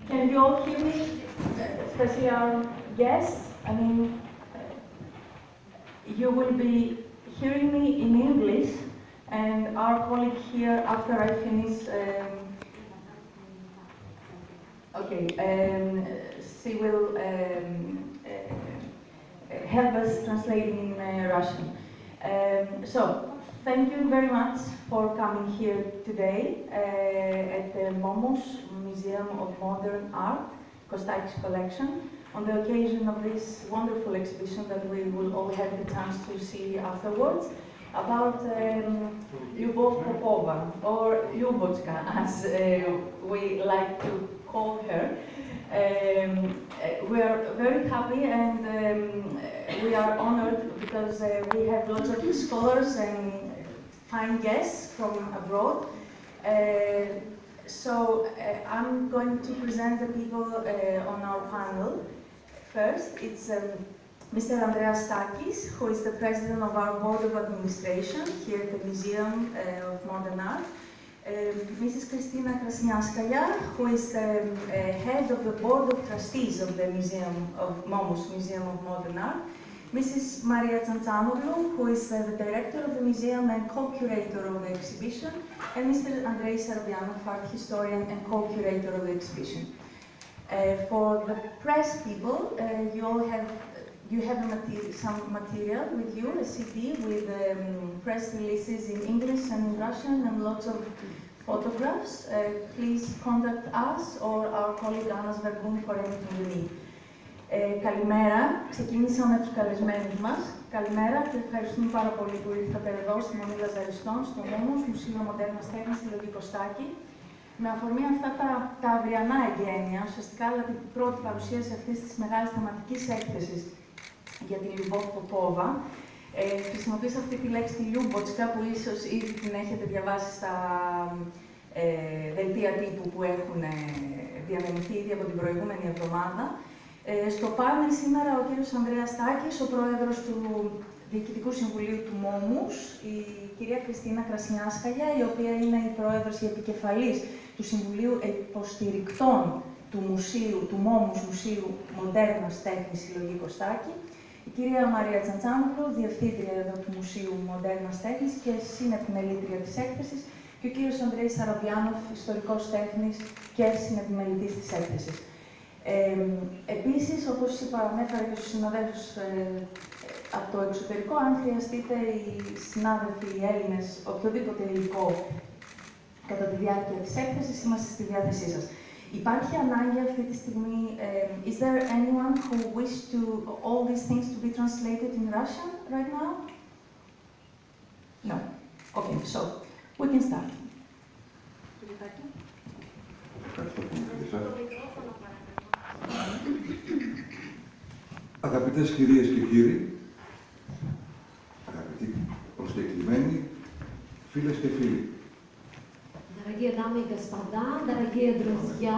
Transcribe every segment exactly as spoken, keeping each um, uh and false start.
Can you all hear me, especially our guests? I mean, you will be hearing me in English, and our colleague here, after I finish, um, okay, um, she will um, uh, help us translating in uh, Russian. Um, so, thank you very much for coming here today uh, at the Momos Museum of Modern Art, Kostakis Collection, on the occasion of this wonderful exhibition that we will all have the chance to see afterwards, about um, Lyubov Popova, or Lyubotska, as uh, we like to call her. Um, we are very happy and um, we are honored because uh, we have lots of scholars and fine guests from abroad. Uh, so uh, I'm going to present the people uh, on our panel. First, it's um, Mister Andreas Stakis, who is the president of our Board of Administration here at the Museum uh, of Modern Art. Uh, Missus Kristina Krasniaskaya, who is the um, uh, head of the Board of Trustees of the Museum of Momos Museum of Modern Art. Missus Maria Tsantsamoglou, who is uh, the director of the museum and co-curator of the exhibition, and Mister Andrei Sarabianov, art historian and co-curator of the exhibition. Uh, for the press people, uh, you all have you have a materi some material with you, a C D with um, press releases in English and in Russian and lots of photographs. Uh, please contact us or our colleague Anna Svergoun for anything you need. Ε, καλημέρα. Ξεκίνησα με τους καλεσμένους μας. Καλημέρα και ευχαριστούμε πάρα πολύ που ήρθατε εδώ στη Μονή Λαζαριστών, στο Momos, Μουσείο Μοντέρνας Τέχνης, στη Συλλογή Κωστάκη. Με αφορμή αυτά τα, τα αυριανά εγγένεια, ουσιαστικά δηλαδή την πρώτη παρουσίαση αυτής της μεγάλης θεματικής έκθεσης για την Lyubov Popova, ε, χρησιμοποίησα αυτή τη λέξη τη Lyubotska, που ίσως ήδη την έχετε διαβάσει στα ε, δελτία τύπου που έχουν ε, διανεμηθεί ήδη από την προηγούμενη εβδομάδα. Ε, στο πάνελ σήμερα ο κύριος Ανδρέας Στάκης, ο πρόεδρος του Διοικητικού Συμβουλίου του Momos, η κυρία Κριστίνα Κρασνιάσκαγια, η οποία είναι η πρόεδρος, η επικεφαλής του Συμβουλίου Υποστηρικτών του Μουσείου, του Momos Μουσείου Μοντέρνας Τέχνης Συλλογή Κωστάκη, η κυρία Μαρία Τσαντσάνογλου, διευθύντρια εδώ του Μουσείου Μοντέρνας Τέχνης και συνεπιμελήτρια της έκθεσης, και ο κύριος Ανδρέης Σαραμπιάνοφ, ιστορικός τέχνης και συνεπιμελητής της έκθεσης. Ε, επίσης, όπως παραμέφερα και στους συναδέλφους ε, από το εξωτερικό, αν χρειαστείτε οι συνάδελφοι, οι Έλληνες, οποιοδήποτε υλικό κατά τη διάρκεια της έκθεσης, είμαστε στη διάθεσή σας. Υπάρχει ανάγκη αυτή τη στιγμή, uh, is there anyone who wish to all these things to be translated in Russian right now? No. Okay, so we can start. Αγαπητές κυρίες και κύριοι, αγαπητοί προσκεκλημένοι, φίλες και φίλοι. Дорогие дамы и господа, дорогие друзья.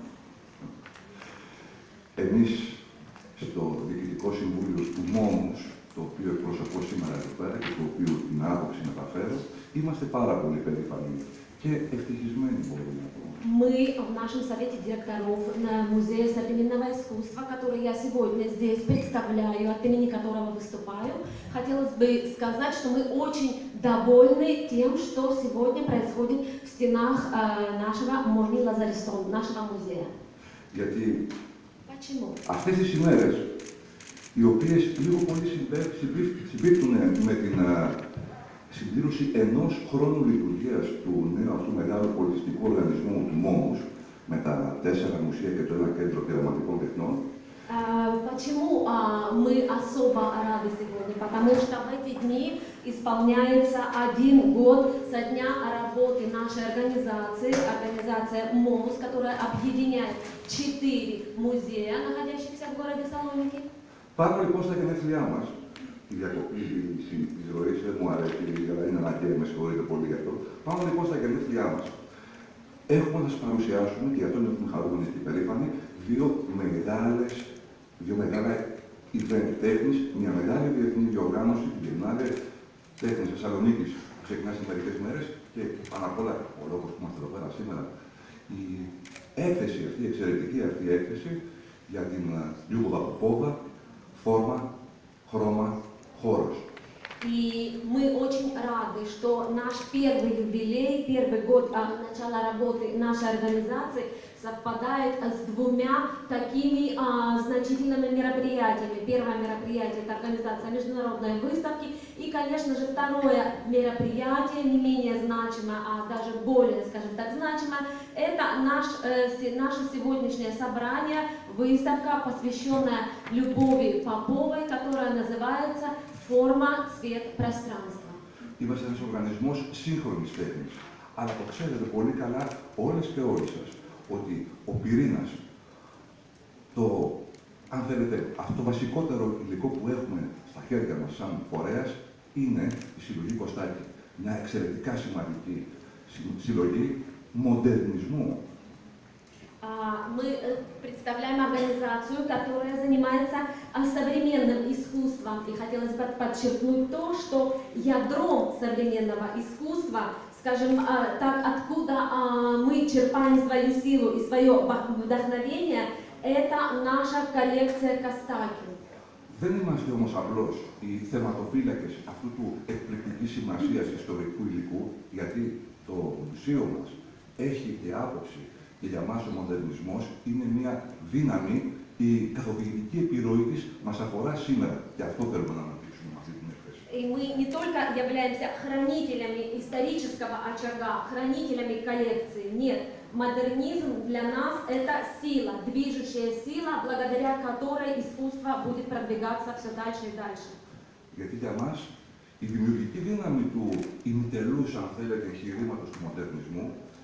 Εμείς στο Διοικητικό Συμβούλιο του Momos, το οποίο εκπροσωπώ σήμερα εδώ πέρα και το οποίο την άποψη μεταφέρω, είμαστε πάρα πολύ περήφανοι και ευτυχισμένοι, μπορούμε να πούμε. Мы в нашем совете директоров на Музее современного искусства, который я сегодня здесь представляю, от имени которого выступаю, хотелось бы сказать, что мы очень довольны тем, что сегодня происходит в стенах э, нашего Мони Лазаристон, нашего музея. Γιατί Почему? αυτές τις ημέρες, οι οποίες λίγο πολύ συμπίπτουν με την συμπλήρωση ενός χρόνου λειτουργίας του νέου αυτού μεγάλου πολιτιστικού οργανισμού του Momos, με τα τέσσερα μουσεία και το ένα κέντρο πειραματικών τεχνών. Почему мы особо рады сегодня? Потому что в эти дни исполняется один год со дня работы нашей организации, организация Momos, которая объединяет четыре музея, находящихся в городе Салоники. Πάνω λοιπόν στα γενέθλιά μας, η διακοπή της ροής δεν μου αρέσει, αλλά είναι αναγκαία, με συγχωρείτε πολύ γι' αυτό. Πάμε λοιπόν στα γενέθλιά μας. Έχουμε να σας παρουσιάσουμε, και γι' αυτό έχουμε χαρούμενοι και περήφανοι, δύο μεγάλες, δύο μεγάλα event τέχνης, μια μεγάλη διεθνή διοργάνωση, τη Βιεννάλε Τέχνης Θεσσαλονίκης, που ξεκινά σε μερικές μέρες, και πάνω απ' όλα ο λόγος που είμαστε εδώ πέρα σήμερα, η έκθεση αυτή, εξαιρετική αυτή έκθεση για την Любова Попова, форма, хрома, хорос. И мы очень рады, что наш первый юбилей, первый год а, начала работы нашей организации совпадает с двумя такими а, значительными мероприятиями. Первое мероприятие – это организация международной выставки. И, конечно же, второе мероприятие, не менее значимое, а даже более, скажем так, значимое, это наш, э, наше сегодняшнее собрание, выставка, посвященная Любови Поповой, которая называется «Форма, цвет, пространство». Είμαστε ένας οργανισμός σύγχρονης τέχνης. Αλλά το ξέρετε πολύ καλά όλες και όλοι σας, ότι ο πυρήνας, το, αν θέλετε, αυτό το βασικότερο υλικό που έχουμε στα χέρια μας σαν φορέας, είναι η συλλογή Κωστάκη. Μια εξαιρετικά σημαντική συλλογή μοντερνισμού. Мы представляем организацию, которая занимается современным искусством. И хотелось бы подчеркнуть то, что ядром современного искусства, скажем так, откуда мы черпаем свою силу и свое вдохновение, это наша коллекция Костаки. Δεν είμαστε όμως απλώς οι θεματοφύλακες αυτού του εκπληκτικής σημασίας ιστορικού υλικού, γιατί το μουσείο μας έχει και άποψη και για μας ο μοντερνισμός είναι μια δύναμη, η καθοδηγητική επιρροή της μας αφορά σήμερα και αυτό θέλουμε να αναπτύξουμε με αυτή την έκθεση. И мы не только являемся хранителями исторического очага, хранителями коллекции, нет. Модернизм для нас – это сила, движущая сила, благодаря которой искусство будет продвигаться все дальше и дальше. Γιατί για μας η δημιουργική δύναμη του ημιτελούς, αν θέλετε, εγχειρήματος του μοντερνισμού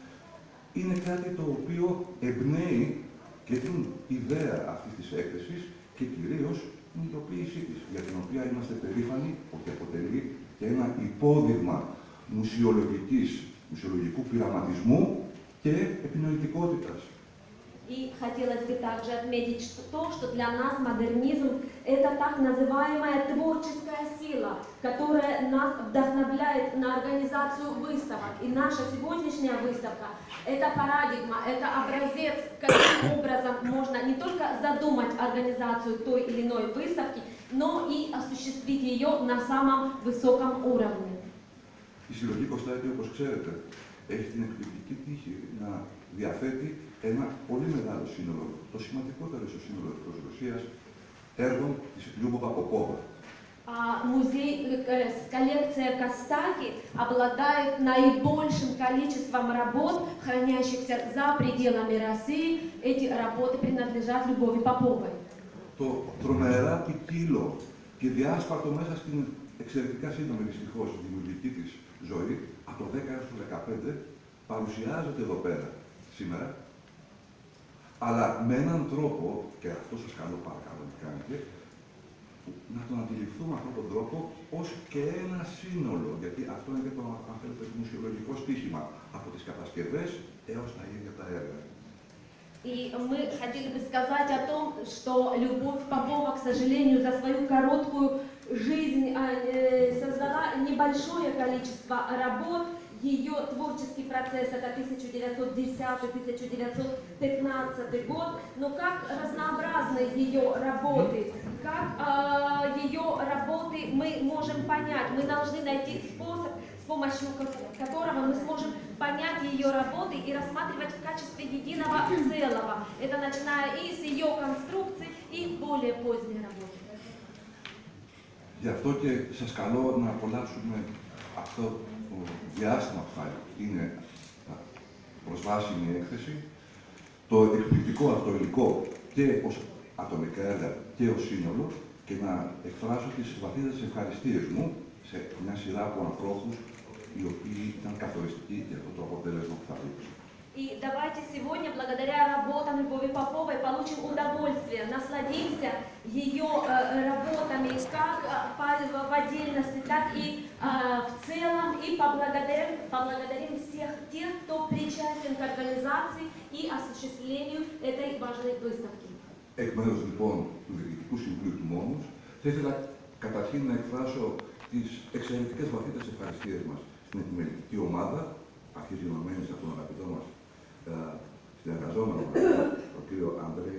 είναι κάτι το οποίο εμπνέει και την ιδέα αυτής της έκθεσης και κυρίως την υλοποίησή της, για την οποία είμαστε περήφανοι ότι αποτελεί και ένα υπόδειγμα μουσιολογικής, мουσιολογικού πειραματισμού και επινοητικότητας. И хотелось бы также отметить что то, что для нас модернизм – это так называемая творческая сила, которая нас вдохновляет на организацию выставок. И наша сегодняшняя выставка – это парадигма, это образец, каким образом можно не только задумать организацию той или иной выставки, но и осуществить ее на самом высоком уровне. Η συλλογή Κωστάκη, όπως ξέρετε, έχει την εκπληκτική τύχη να διαθέτει ένα πολύ μεγάλο σύνολο, το σημαντικότερο στο σύνολο της Ρωσίας, έργων της Любова Попова. Музей, коллекция Костаки обладает наибольшим количеством работ, хранящихся за пределами России. Эти работы принадлежат Любови Поповой. Το τρομερά ποικίλο και διάσπαρτο μέσα στην εξαιρετικά σύντομη δυστυχώς δημιουργική της ζωή, από το δέκα έως το δεκαπέντε, παρουσιάζεται εδώ πέρα σήμερα, αλλά με έναν τρόπο, και αυτό σας καλώ παρακαλώ να κάνετε, να τον αντιληφθούμε αυτόν τον τρόπο ως και ένα сύνολο, γιατί αυτό είναι και το, αν θέλετε, μουσιολογικό στοίχημα, από τις κατασκευές έως τα ίδια τα έργα. И мы хотели бы сказать о том, что Любовь Попова, к сожалению, за свою короткую жизнь создала небольшое количество работ. Ее творческий процесс – это тысяча девятьсот десятый — тысяча девятьсот пятнадцатый год, но как разнообразны ее работы, как э, ее работы мы можем понять, мы должны найти способ, с помощью которого мы сможем понять ее работы и рассматривать в качестве единого целого. Это начиная и с ее конструкции, и более поздней работы. Γι' αυτό και σας καλώ να απολαύσουμε αυτό το διάστημα που θα είναι προσβάσιμη έκθεση, το εκπληκτικό αυτό υλικό και ως ατομικά έργα και ως σύνολο και να εκφράσω τις βαθύτερες ευχαριστίες μου σε μια σειρά από ανθρώπους οι οποίοι ήταν καθοριστικοί για αυτό το αποτέλεσμα που θα δείξω. И давайте сегодня, благодаря работам Любови Поповой, получим удовольствие, насладимся ее э, работами как э, в отдельности, так и э, в целом, и поблагодарим, поблагодарим всех тех, кто причастен к организации и осуществлению этой важной выставки. Εκ μέρους λοιπόν του Διοικητικού Συμβουλίου του Μόνους, θα ήθελα καταρχήν να εκφράσω τις εξαιρετικές βαθύτερες ευχαριστίες μας στην επιμελητική ομάδα, αρχιζωμένη από τον αγαπητό μας συνεργαζόμενο με τον κύριο Αντρέη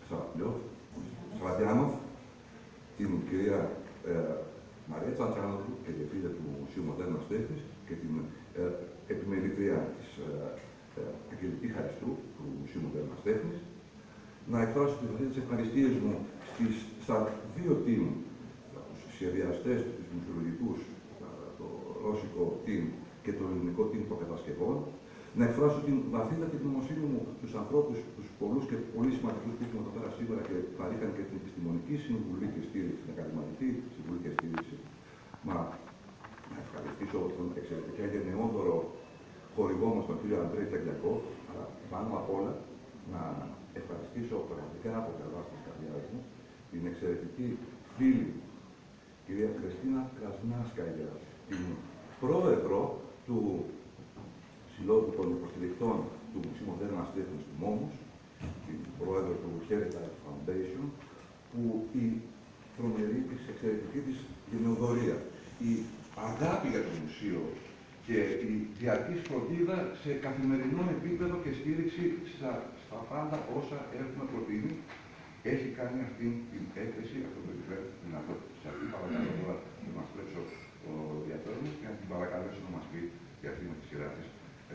Σαραπιάνοφ, την κυρία ε, Μαρία Τσαντσάνογλου και τη φίλη του Μουσείου Μοντέρνας Τέχνης και την ε, επιμελήτρια της ε, Αγγελική Χαριστού του Μουσείου Μοντέρνας Τέχνης. Να εκφράσω τις βαθύτερες ευχαριστίες μου στις, στα δύο team, τους σχεδιαστές, τους μουσιολογικούς, το ρώσικο team και το ελληνικό team των κατασκευών. Να εκφράσω την βαθύτατη ευγνωμοσύνη μου στους ανθρώπους, τους πολλούς και πολύ σημαντικούς που ήρθαν εδώ πέρα σήμερα και παρήχαν και την επιστημονική συμβουλή και στήριξη, την ακαδηματική συμβουλή και στήριξη. Μα να ευχαριστήσω τον εξαιρετικά γενναιόδωρο χορηγό μας, τον κύριο Αντρέη Τσαγκλιακό, αλλά πάνω απ' όλα να ευχαριστήσω πραγματικά από καλά της καρδιάς μου την εξαιρετική φίλη, κυρία Κριστίνα Κρασνάσκαγια, την πρόεδρο του Συλλόγου των Υποστηρικτών του Μουσείου Μοντέρνας Τέχνης του Μόμους, την πρόεδρο του Heritage Foundation, που η τρομερή της, εξαιρετική της γενεοδορία, η αγάπη για το μουσείο και η διαρκής φροντίδα σε καθημερινό επίπεδο και στήριξη στα, στα πάντα όσα έχουμε προτείνει, έχει κάνει αυτή την έκθεση, αυτό το επιτρέπει τη δυνατότητα. Σε αυτή παρακαλώ τώρα να μας πλέψω το διατρό μου και να την παρακαλέσω να μας πει για αυτή με τη σειρά της.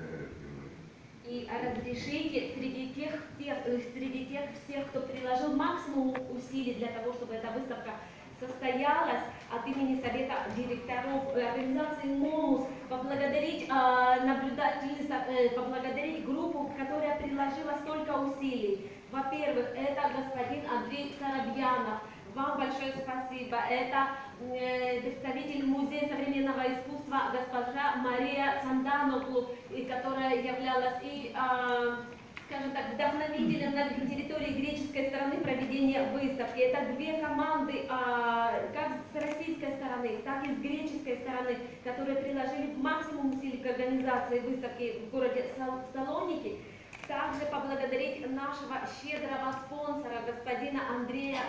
И разрешите среди тех, тех, среди тех всех, кто приложил максимум усилий для того, чтобы эта выставка состоялась, от имени Совета директоров организации МОМУС, поблагодарить э, наблюдателей, э, поблагодарить группу, которая приложила столько усилий. Во-первых, это господин Андрей Сарабьянов. Вам большое спасибо. Это э, представитель Музея современного искусства госпожа Мария Цанданоглу, которая являлась и, э, скажем так, вдохновителем на территории греческой стороны проведения выставки. Это две команды, э, как с российской стороны, так и с греческой стороны, которые приложили максимум усилий к организации выставки в городе Салоники. Также поблагодарить нашего щедрого спонсора, господина Андрея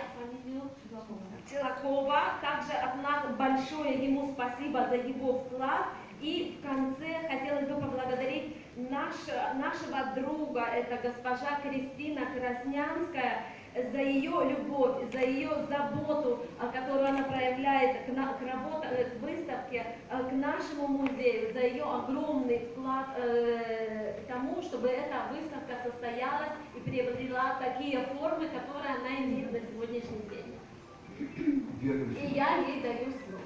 Челакова. Также от нас большое ему спасибо за его вклад. И в конце хотелось бы поблагодарить наш, нашего друга, это госпожа Кристина Краснянская, за ее любовь, за ее заботу, которую она проявляет к, на, к, работе, к выставке, к нашему музею, за ее огромный вклад э, к тому, чтобы эта выставка состоялась и приобрела такие формы, которые она имеет на сегодняшний день. И я ей даю слово.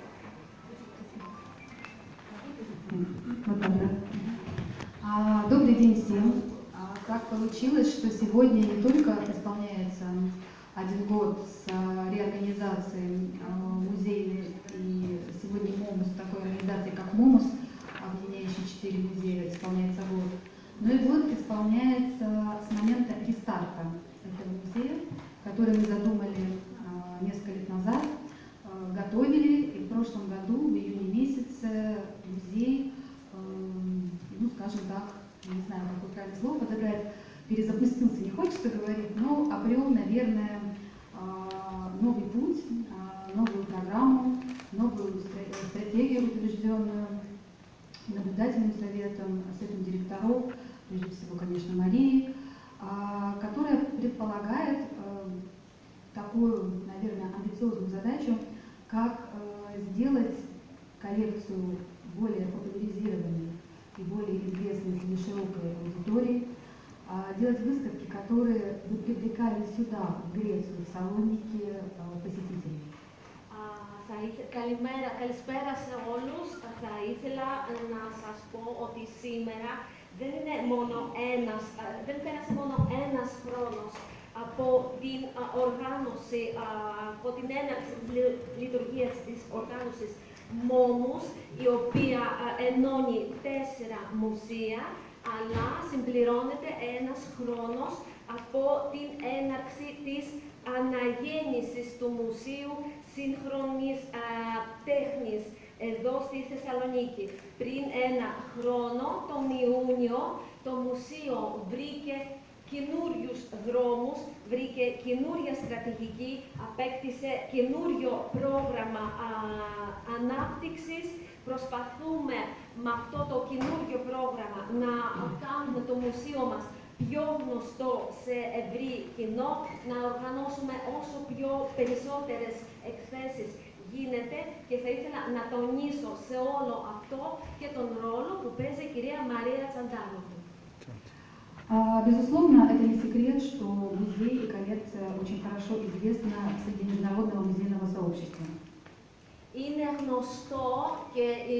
Добрый день всем. Так получилось, что сегодня не только исполняется один год с реорганизацией музейной, и сегодня МОМУС, такой организации как МОМУС, объединяющий четыре музея, исполняется год, но и год исполняется с момента рестарта этого музея, который мы задумали несколько лет назад, готовили, и в прошлом году, в июне месяце, музей, ну, скажем так, не знаю, какое правильное слово подобрать, перезапустился, не хочется говорить, но обрел, наверное, новый путь, новую программу, новую стратегию утвержденную наблюдательным советом, советом директоров, прежде всего, конечно, Марии, которая предполагает такую, наверное, амбициозную задачу, как сделать коллекцию более популяризированной и более известной среди широкой аудитории, делать выставки, которые бы привлекали сюда, в Грецию, в Салоники, посетителей. Καλημέρα, καλησπέρα σε όλους. Θα ήθελα να σας πω ότι σήμερα δεν είναι μόνο ένας, δεν πέρασε μόνο ένας χρόνος από την οργάνωση, από την έναρξη της λειτουργίας της οργάνωσης ΜΟΜΟΥΣ, η οποία ενώνει τέσσερα μουσεία, αλλά συμπληρώνεται ένας χρόνος από την έναρξη της αναγέννησης του Μουσείου Σύγχρονης α, Τέχνης εδώ στη Θεσσαλονίκη. Πριν ένα χρόνο, τον Ιούνιο, το Μουσείο βρήκε καινούριους δρόμους, βρήκε καινούρια στρατηγική, απέκτησε καινούριο πρόγραμμα α, ανάπτυξης. Προσπαθούμε με αυτό το καινούριο πρόγραμμα να κάνουμε το μουσείο μας πιο γνωστό σε ευρύ κοινό, να οργανώσουμε όσο πιο περισσότερες εκθέσεις γίνεται και θα ήθελα να тонίσω σε όλο αυτό και τον ρόλο που παίζει η κυρία Μαρία Τσαντάνοβα. Безусловно, это не секрет, что музей и коллекция очень хорошо известны среди международного музейного сообщества. Είναι γνωστό και η,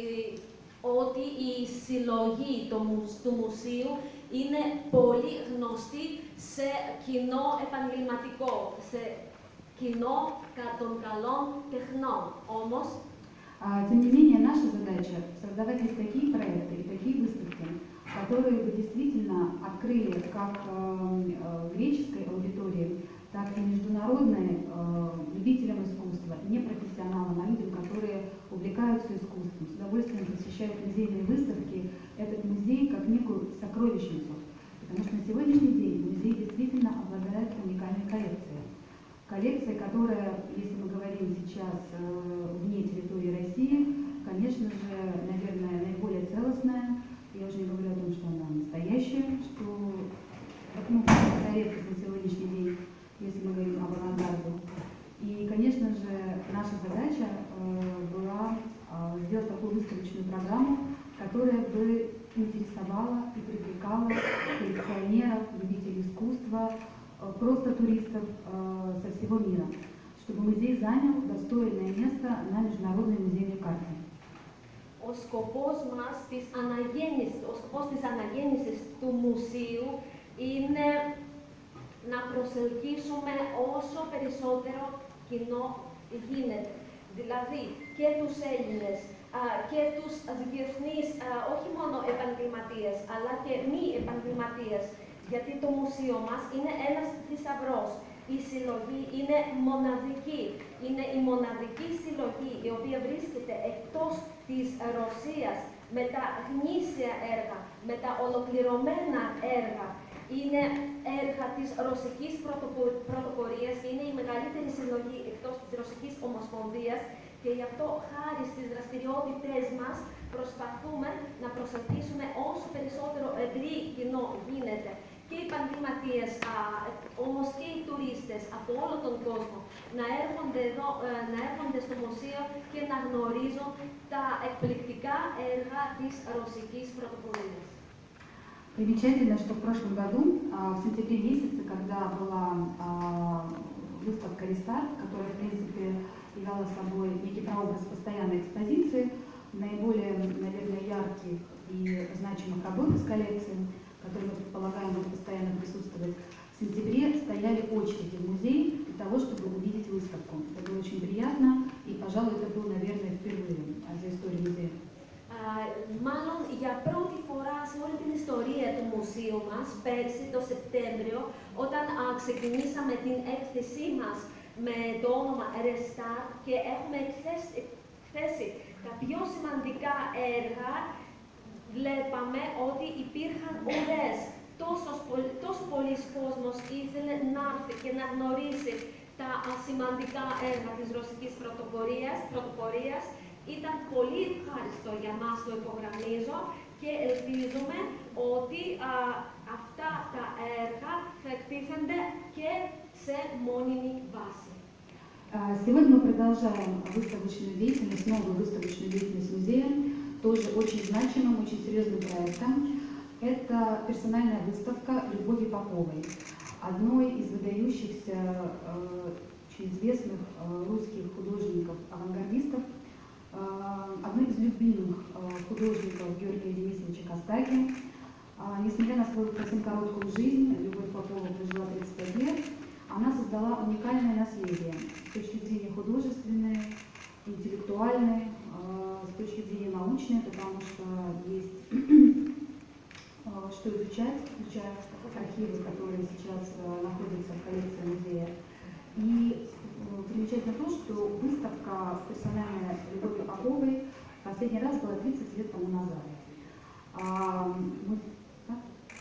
ότι η συλλογή του, του μουσείου είναι πολύ γνωστή σε κοινό επαγγελματικό, σε κοινό των καλών τεχνών. Όμως, тем не менее, наша задача создавать такие проекты и такие выставки, которые бы действительно открыли как э, греческой аудитории, так и международной э, любителям искусства, непрофессионалам, а людям, которые увлекаются искусством, с удовольствием посещают музейные выставки, этот музей как некую сокровищницу. Потому что на сегодняшний день музей действительно обладает уникальной коллекцией. Коллекция, которая, если мы говорим сейчас э, вне территории России, конечно же, наверное, наиболее целостная. Я уже не говорю о том, что она настоящая, что ну, редкость на сегодняшний день, если мы говорим об авангарде. И, конечно же, наша задача э, была э, сделать такую выставочную программу, которая бы интересовала и привлекала коллекционеров, любителей искусства, э, просто туристов э, со всего мира, чтобы музей занял достойное место на международной музейной карте. Ο σκοπός μας, της αναγέννησης, ο σκοπός της αναγέννησης του μουσείου είναι να προσελκύσουμε όσο περισσότερο κοινό γίνεται. Δηλαδή και τους Έλληνες α, και τους διεθνείς, α, όχι μόνο επαγγελματίες, αλλά και μη επαγγελματίες, γιατί το μουσείο μας είναι ένας θησαυρός. Η συλλογή είναι μοναδική. Είναι η μοναδική συλλογή η οποία βρίσκεται εκτός της Ρωσίας με τα γνήσια έργα, με τα ολοκληρωμένα έργα. Είναι έργα της Ρωσικής Πρωτοπορίας και είναι η μεγαλύτερη συλλογή εκτός της Ρωσικής Ομοσπονδίας και γι' αυτό χάρη στις δραστηριότητες μας προσπαθούμε να προσελκύσουμε όσο περισσότερο ευρύ κοινό γίνεται. Και οι επαγγελματίες, όμως και οι τουρίστες από όλο τον κόσμο να έρχονται, εδώ, να έρχονται στο μουσείο και να γνωρίζουν τα εκπληκτικά έργα της Ρωσικής Πρωτοπορίας. Примечательно, что в прошлом году, в сентябре месяце, когда была выставка «Рестарт», которая, в принципе, являла собой некий прообраз постоянной экспозиции, наиболее, наверное, ярких и значимых работ из коллекции, которые мы предполагаем будут постоянно присутствовать, в сентябре стояли очереди в музей для того, чтобы увидеть выставку. Это было очень приятно, и, пожалуй, это было, наверное, впервые за историю музея. Uh, μάλλον για πρώτη φορά σε όλη την ιστορία του μουσείου μας, πέρσι το Σεπτέμβριο, όταν uh, ξεκινήσαμε την έκθεσή μας με το όνομα Restart και έχουμε εκθέσει τα πιο σημαντικά έργα, βλέπαμε ότι υπήρχαν ουρές. Τόσο, τόσο πολλοί κόσμος ήθελε να έρθει και να γνωρίσει τα σημαντικά έργα της Ρωσικής Πρωτοπορίας. πρωτοπορίας. Ήταν πολύ ευχάριστο για μας, το υπογραμμίζω, και ελπίζουμε ότι α, αυτά τα έργα θα εκτίθενται και σε μόνιμη βάση. Сегодня мы продолжаем выставочную деятельность, новую выставочную деятельность музея, тоже очень значимым, очень серьезным проектом. Это персональная выставка Любови Поповой, одной из выдающихся, очень известных русских художников-авангардистов, одной из любимых художников Георгия Денисовича Костаки. Несмотря на свою совсем короткую жизнь, Любовь Попова прожила тридцать пять лет, она создала уникальное наследие с точки зрения художественной, интеллектуальной, с точки зрения научной, потому что есть что изучать, включая архивы, которые сейчас находятся в коллекции музея. И примечательно то, что выставка персональная Любови Поповой последний раз была тридцать лет тому назад. А, мы, да?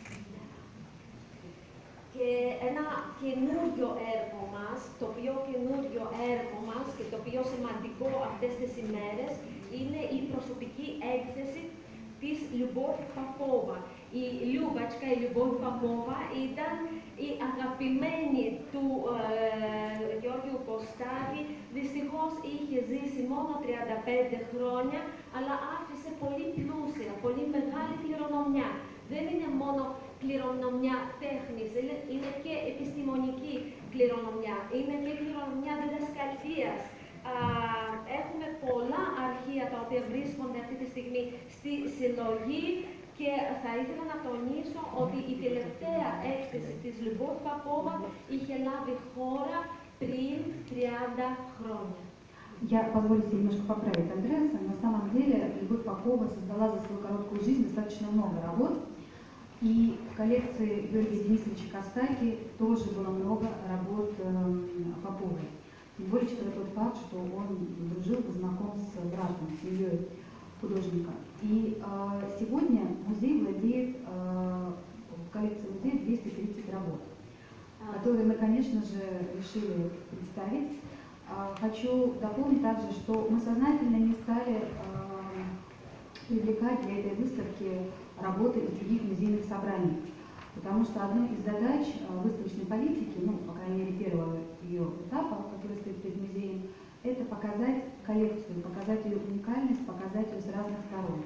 Και ένα καινούριο έργο μας, το πιο καινούριο έργο μας και το πιο σημαντικό αυτές τις ημέρες είναι η προσωπική έκθεση της Любовь Попова. η Λιούβατσκα, η Λιουμπόβ Παπόβα, ήταν η αγαπημένη του ε, Γιώργου Κωστάκη. Δυστυχώς είχε ζήσει μόνο τριάντα πέντε χρόνια, αλλά άφησε πολύ πλούσια, πολύ μεγάλη κληρονομιά. Δεν είναι μόνο κληρονομιά τέχνης, είναι, είναι και επιστημονική κληρονομιά, είναι και κληρονομιά διδασκαλίας. Έχουμε πολλά αρχεία τα οποία βρίσκονται αυτή τη στιγμή στη συλλογή και θα ήθελα να τονίσω ότι η τελευταία έκθεση της Λιουμπόβ Παπόβα είχε λάβει χώρα πριν триάντα χρόνια. Я позволю себе немножко поправить Андреаса. На самом деле Любовь Попова создала за свою короткую жизнь достаточно много работ. И в коллекции Георгия Денисовича Костаки тоже было много работ э, Поповой. Тем более, учитывая тот факт, что он дружил, был знаком с братом, с семьей художника. И э, сегодня музей владеет, э, в коллекции музея двести тридцать работ, которые мы, конечно же, решили представить. Хочу дополнить также, что мы сознательно не стали э, привлекать для этой выставки работы из других музейных собраний, потому что одной из задач э, выставочной политики, ну, по крайней мере, первого ее этапа, который стоит перед музеем, это показать коллекцию, показать ее уникальность, показать ее с разных сторон.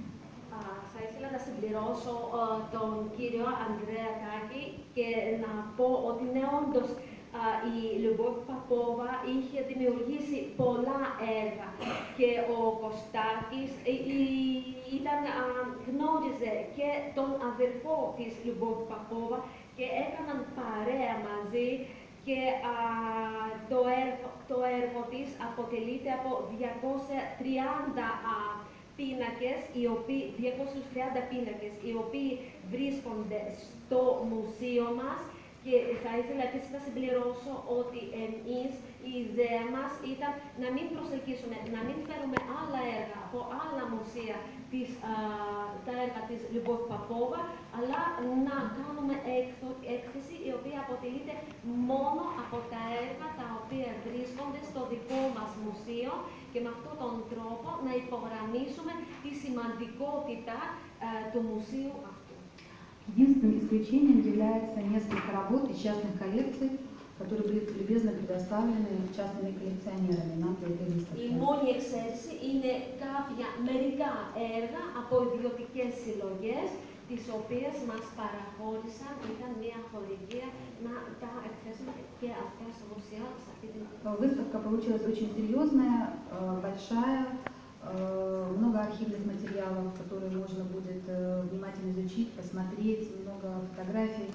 Θα ήθελα να συμπληρώσω uh, τον κύριο Ανδρέα Τάκη και να πω ότι ναι, όντως uh, η Λιουμπόβ Παπόβα είχε δημιουργήσει πολλά έργα και ο Κωστάκης ήταν, uh, γνώριζε και τον αδερφό της Λιουμπόβ Παπόβα και έκαναν παρέα μαζί και uh, το, έργο, το έργο της αποτελείται από διακόσια τριάντα uh, πίνακες, οι οποίοι, διακόσιους τριάντα πίνακες, οι οποίοι βρίσκονται στο μουσείο μας και θα ήθελα επίσης να συμπληρώσω ότι εμείς, η ιδέα μας ήταν να μην προσελκύσουμε, να μην φέρουμε άλλα έργα από άλλα μουσεία, της, α, τα έργα της Λιουμπόβ Παπόβα, αλλά να κάνουμε έκθεση η οποία αποτελείται μόνο από τα έργα τα οποία βρίσκονται στο δικό μας μουσείο και με αυτόν τον τρόπο να υπογραμμίσουμε τη σημαντικότητα α, του μουσείου αυτού. Единственным исключением является несколько работ из частных коллекций, которые были любезно предоставлены частными коллекционерами нам для этой выставки. Η μόνη εξαίρεση είναι κάποια μερικά έργα από ιδιωτικές συλλογές, τις οποίες μας παραχώρησαν, ήταν μια χορηγία να τα εκθέσουμε και αυτά στο μουσείο σε αυτή την. Выставка получилась очень серьезная, большая, много архивных материалов, которые можно будет внимательно изучить, посмотреть, много фотографий.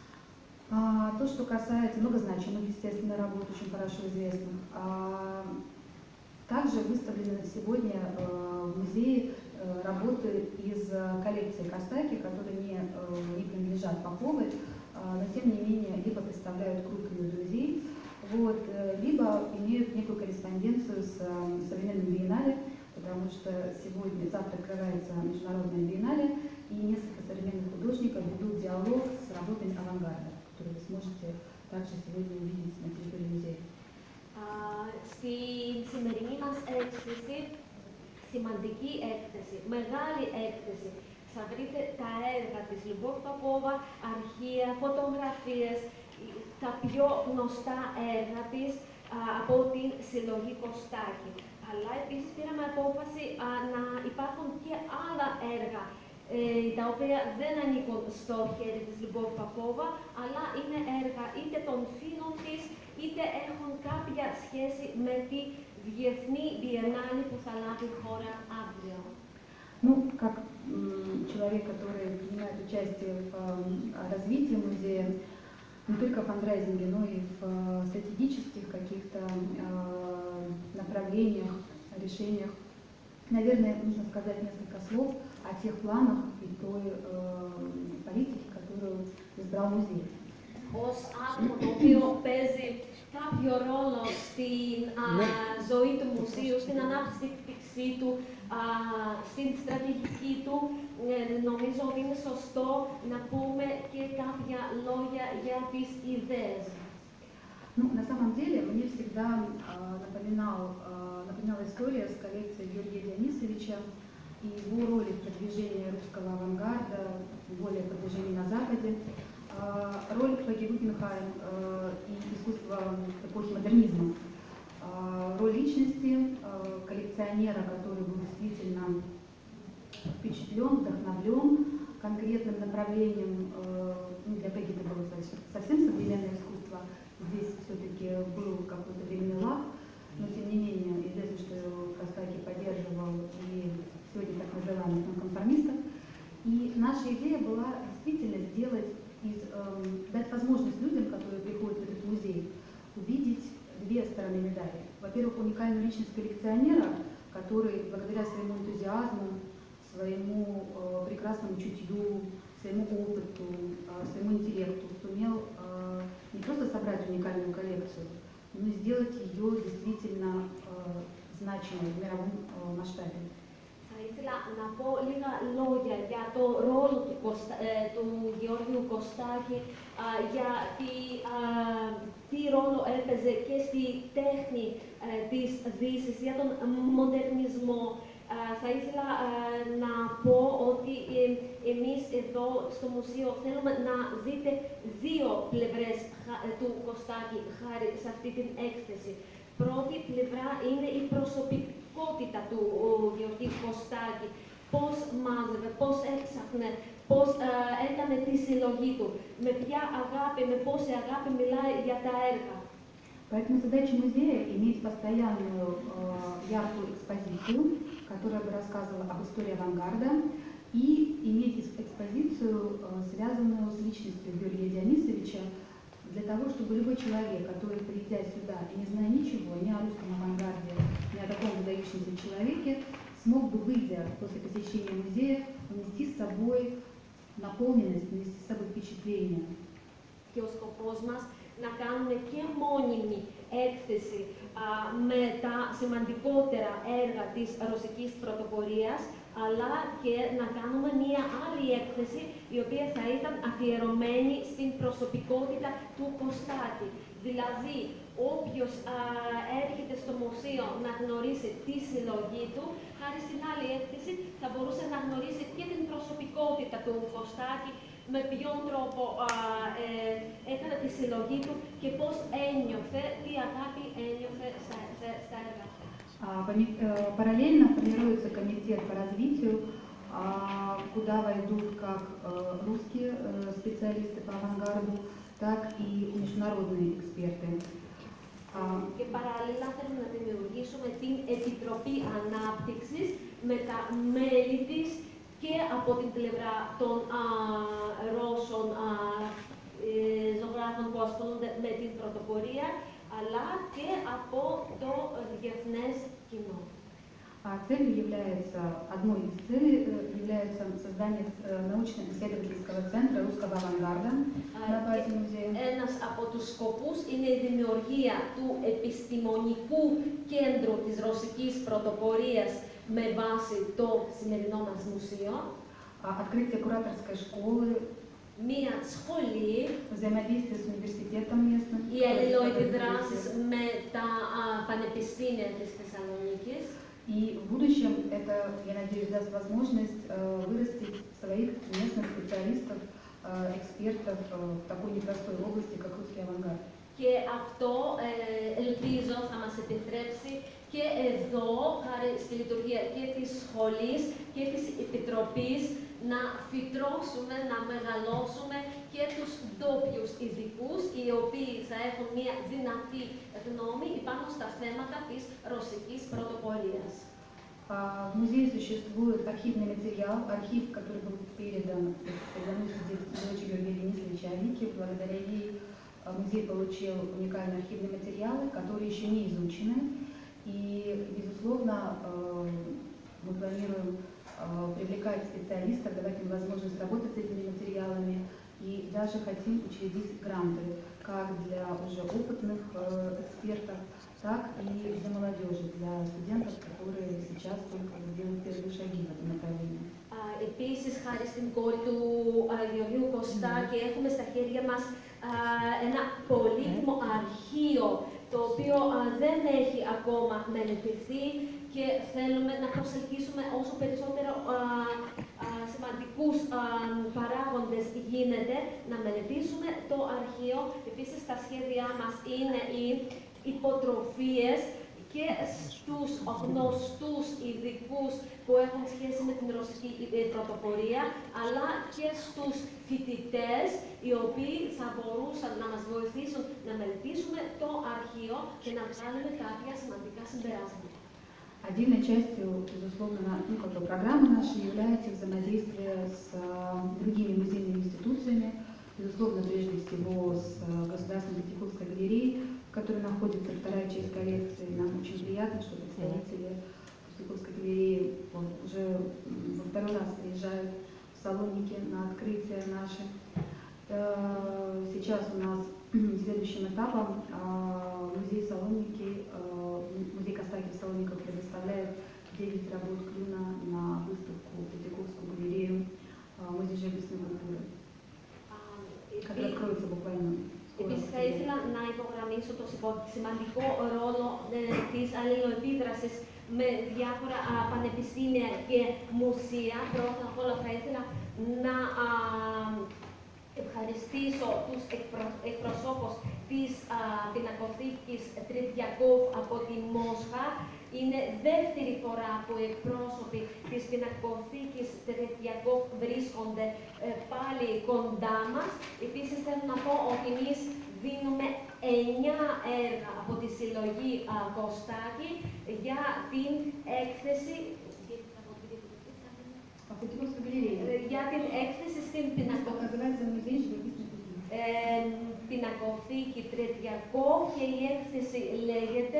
А, то, что касается много значимых, естественно, работ, очень хорошо известных. А, также выставлены сегодня э, в музее э, работы из коллекции Костаки, которые не, э, не принадлежат Поповой, э, но тем не менее либо представляют круг ее друзей, вот, э, либо имеют некую корреспонденцию с э, современным биеннале, потому что сегодня, завтра открывается международная биеннале, и несколько современных художников ведут диалог с работами авангарда, которые вы сможете также сегодня увидеть на территории музея. Uh, στην σημερινή μας έκθεση, σημαντική έκθεση, μεγάλη έκθεση, θα βρείτε τα έργα της Λιουμπόβ Παπόβα, αρχεία, φωτογραφίες, τα πιο γνωστά έργα της uh, από την συλλογή Κωστάκη. Αλλά επίσης πήραμε απόφαση uh, να υπάρχουν και άλλα έργα ε, τα οποία δεν ανήκουν στο χέρι της Λιουμπόβ Παπόβα, αλλά είναι έργα είτε των φίλων της, είτε έχουν κάποια σχέση με τη Διεθνή Биеннале που θα λάβει χώρα αύριο. Ну, как м, человек, который принимает участие в э, развитии музея, не только в фандрайзинге, но и в э, стратегических каких-то э, направлениях, решениях, наверное, нужно сказать несколько слов о тех планах и той э, политике, которую избрал музей. Ως άτομο το οποίο παίζει κάποιο ρόλο στην α, ζωή του μουσείου, στην ανάπτυξη του, α, στην στρατηγική του, ε, νομίζω ότι είναι σωστό να πούμε και κάποια λόγια για τις ιδέες. Ну, на самом деле, мне всегда э, напоминал, э, напоминала история с коллекцией Георгия Дионисовича. и его роли в продвижении русского авангарда, тем более продвижении на Западе, роль Флаги Гугенхайм и искусство эпохи модернизма, роль личности, коллекционера, который был действительно впечатлен, вдохновлен конкретным направлением. Ну, для Пегги это было совсем современное искусство, здесь все-таки был какой-то временный лак, но тем не менее известно, что Костаки поддерживал и сегодня так называемых нонконформистов. И наша идея была действительно сделать, из, э, дать возможность людям, которые приходят в этот музей, увидеть две стороны медали. Во-первых, уникальную личность коллекционера, который благодаря своему энтузиазму, своему э, прекрасному чутью, своему опыту, э, своему интеллекту сумел э, не просто собрать уникальную коллекцию, но и сделать ее действительно э, значимой в мировом э, масштабе. Θα ήθελα να πω λίγα λόγια για το ρόλο του, Κωστα, ε, του Γεώργιου Κωστάκη, α, για τι, α, τι ρόλο έπαιζε και στη τέχνη ε, της Δύσης, για τον μοντερνισμό. Α, θα ήθελα α, να πω ότι ε, εμείς εδώ στο μουσείο θέλουμε να δείτε δύο πλευρές του Κωστάκη χάρη σε αυτή την έκθεση. Πρώτη πλευρά είναι η προσωπικότητα του Γεωργίου Κωστάκη. Πώς μάζευε, πώς έψαχνε, πώς ε, έκανε τη συλλογή του, με ποια αγάπη, με πόση αγάπη μιλάει για τα έργα. Поэтому задача музея — иметь постоянную э, яркую экспозицию, которая бы рассказывала об истории авангарда, и иметь экспозицию, э, связанную с личностью Георгия Дионисовича, для того, чтобы любой человек, который, придя сюда и не зная ничего ни о русском авангарде, ни о таком выдающемся человеке, смог бы, выйдя после посещения музея, унести с собой наполненность, унести с собой впечатление. Και ο σκοπός μας να κάνουμε και μόνιμη έκθεση α, με τα σημαντικότερα έργα της ρωσικής πρωτοπορίας, αλλά και να κάνουμε μία άλλη έκθεση, η οποία θα ήταν αφιερωμένη στην προσωπικότητα του Κωστάκη. Δηλαδή, όποιος α, έρχεται στο μουσείο να γνωρίσει τη συλλογή του, χάρη στην άλλη έκθεση θα μπορούσε να γνωρίσει και την προσωπικότητα του Κωστάκη, με ποιον τρόπο α, ε, έκανε τη συλλογή του και πώς ένιωθε, τι αγάπη ένιωθε στα, στα, στα έργα. Параллельно формируется комитет по развитию, куда войдут как русские специалисты по авангарду, так и международные эксперты. Και παράλληλα θέλουμε να δημιουργήσουμε την Επιτροπή Ανάπτυξης με τα μέλη της και από την πλευρά των α, Ρώσων α, ε, ζωγράφων που ασχολούνται με την πρωτοπορία, αλλά και από το διεθνές κοινό. Целью является, одной из целей является создание научно-исследовательского центра русского авангарда на базе музея. Ένας από τους σκοπούς είναι η δημιουργία του επιστημονικού κέντρου της ρωσικής πρωτοπορίας με βάση το σημερινό μας μουσείο. Открытие кураторской школы, Μία σχολή, взаимодействие с университетом местным, οι αλληλοεπιδράσεις με τα α, πανεπιστήμια της Θεσσαλονίκης. И в будущем это, я надеюсь, даст возможность э, вырастить своих местных специалистов, э, экспертов э, в такой непростой области, как русский авангард. Και αυτό ε, ελπίζω θα μας επιτρέψει και εδώ, χάρη στη λειτουργία και της σχολής και της επιτροπής, να φυτρώσουμε, να μεγαλώσουμε και τους ντόπιους ειδικούς, οι οποίοι θα έχουν μια δυνατή γνώμη πάνω στα θέματα της ρωσικής πρωτοπορίας. В музее существует архивный материал, архив, который был передан дочери Георгия Денисовича Авики. Благодаря ей музей получил уникальные архивные материалы, которые еще не изучены. И, безусловно, мы планируем привлекать специалистов, давать им возможность работать с этими материалами. И даже хотим учредить гранты, как для уже опытных экспертов, так и для молодежи, для студентов, которые сейчас только делают первые шаги в этом направлении. Επίσης, χάρη στην κόρη του Γεωργίου Κωστάκη, έχουμε στα χέρια μας ένα πολύτιμο αρχείο το οποίο α, δεν έχει ακόμα μελετηθεί και θέλουμε να προσελκύσουμε όσο περισσότερο α, α, σημαντικούς α, παράγοντες γίνεται, να μελετήσουμε το αρχείο. Επίσης, στα σχέδιά μας είναι οι υποτροφίες και στους γνωστούς ειδικούς που έχουν σχέση με την ρωσική πρωτοπορία, αλλά και στους φοιτητές, οι οποίοι θα μπορούσαν να μας βοηθήσουν να μελετήσουμε το αρχείο και να βγάλουμε κάποια σημαντικά συμπεράσματα. Отдельной частью, безусловно, ну, как бы программы нашей является взаимодействие с а, другими музейными институциями, безусловно, прежде всего с а, Государственной Третьяковской галереей, в которой находится вторая часть коллекции. Нам очень приятно, что представители Третьяковской галереи вот, уже во второй раз приезжают в Салоники на открытие наше. Сейчас у нас следующим этапом музей Салоники, музей Костаки в Салониках предоставляет девять работ Клюна на выставку в Третьяковскую галерею музей живописной культуры, который откроется буквально. Επίσης, θα ήθελα να υπογραμμίσω το σημαντικό ρόλο ε, της αλληλοεπίδρασης με διάφορα α, πανεπιστήμια και μουσεία. Πρώτα απ' όλα θα ήθελα να α, ευχαριστήσω τους εκπρο, εκπροσώπους της α, πινακοθήκης Τρετιακόφ από τη Μόσχα. Είναι δεύτερη φορά που οι εκπρόσωποι της πινακοθήκης Τρετιακόφ βρίσκονται ε, πάλι κοντά μας. Επίσης, θέλω να πω ότι εμείς δίνουμε εννιά έργα από τη συλλογή α, Κωστάκη για την έκθεση για την έκθεση στην πινακοθήκη Τρετιακόφ και η έκθεση λέγεται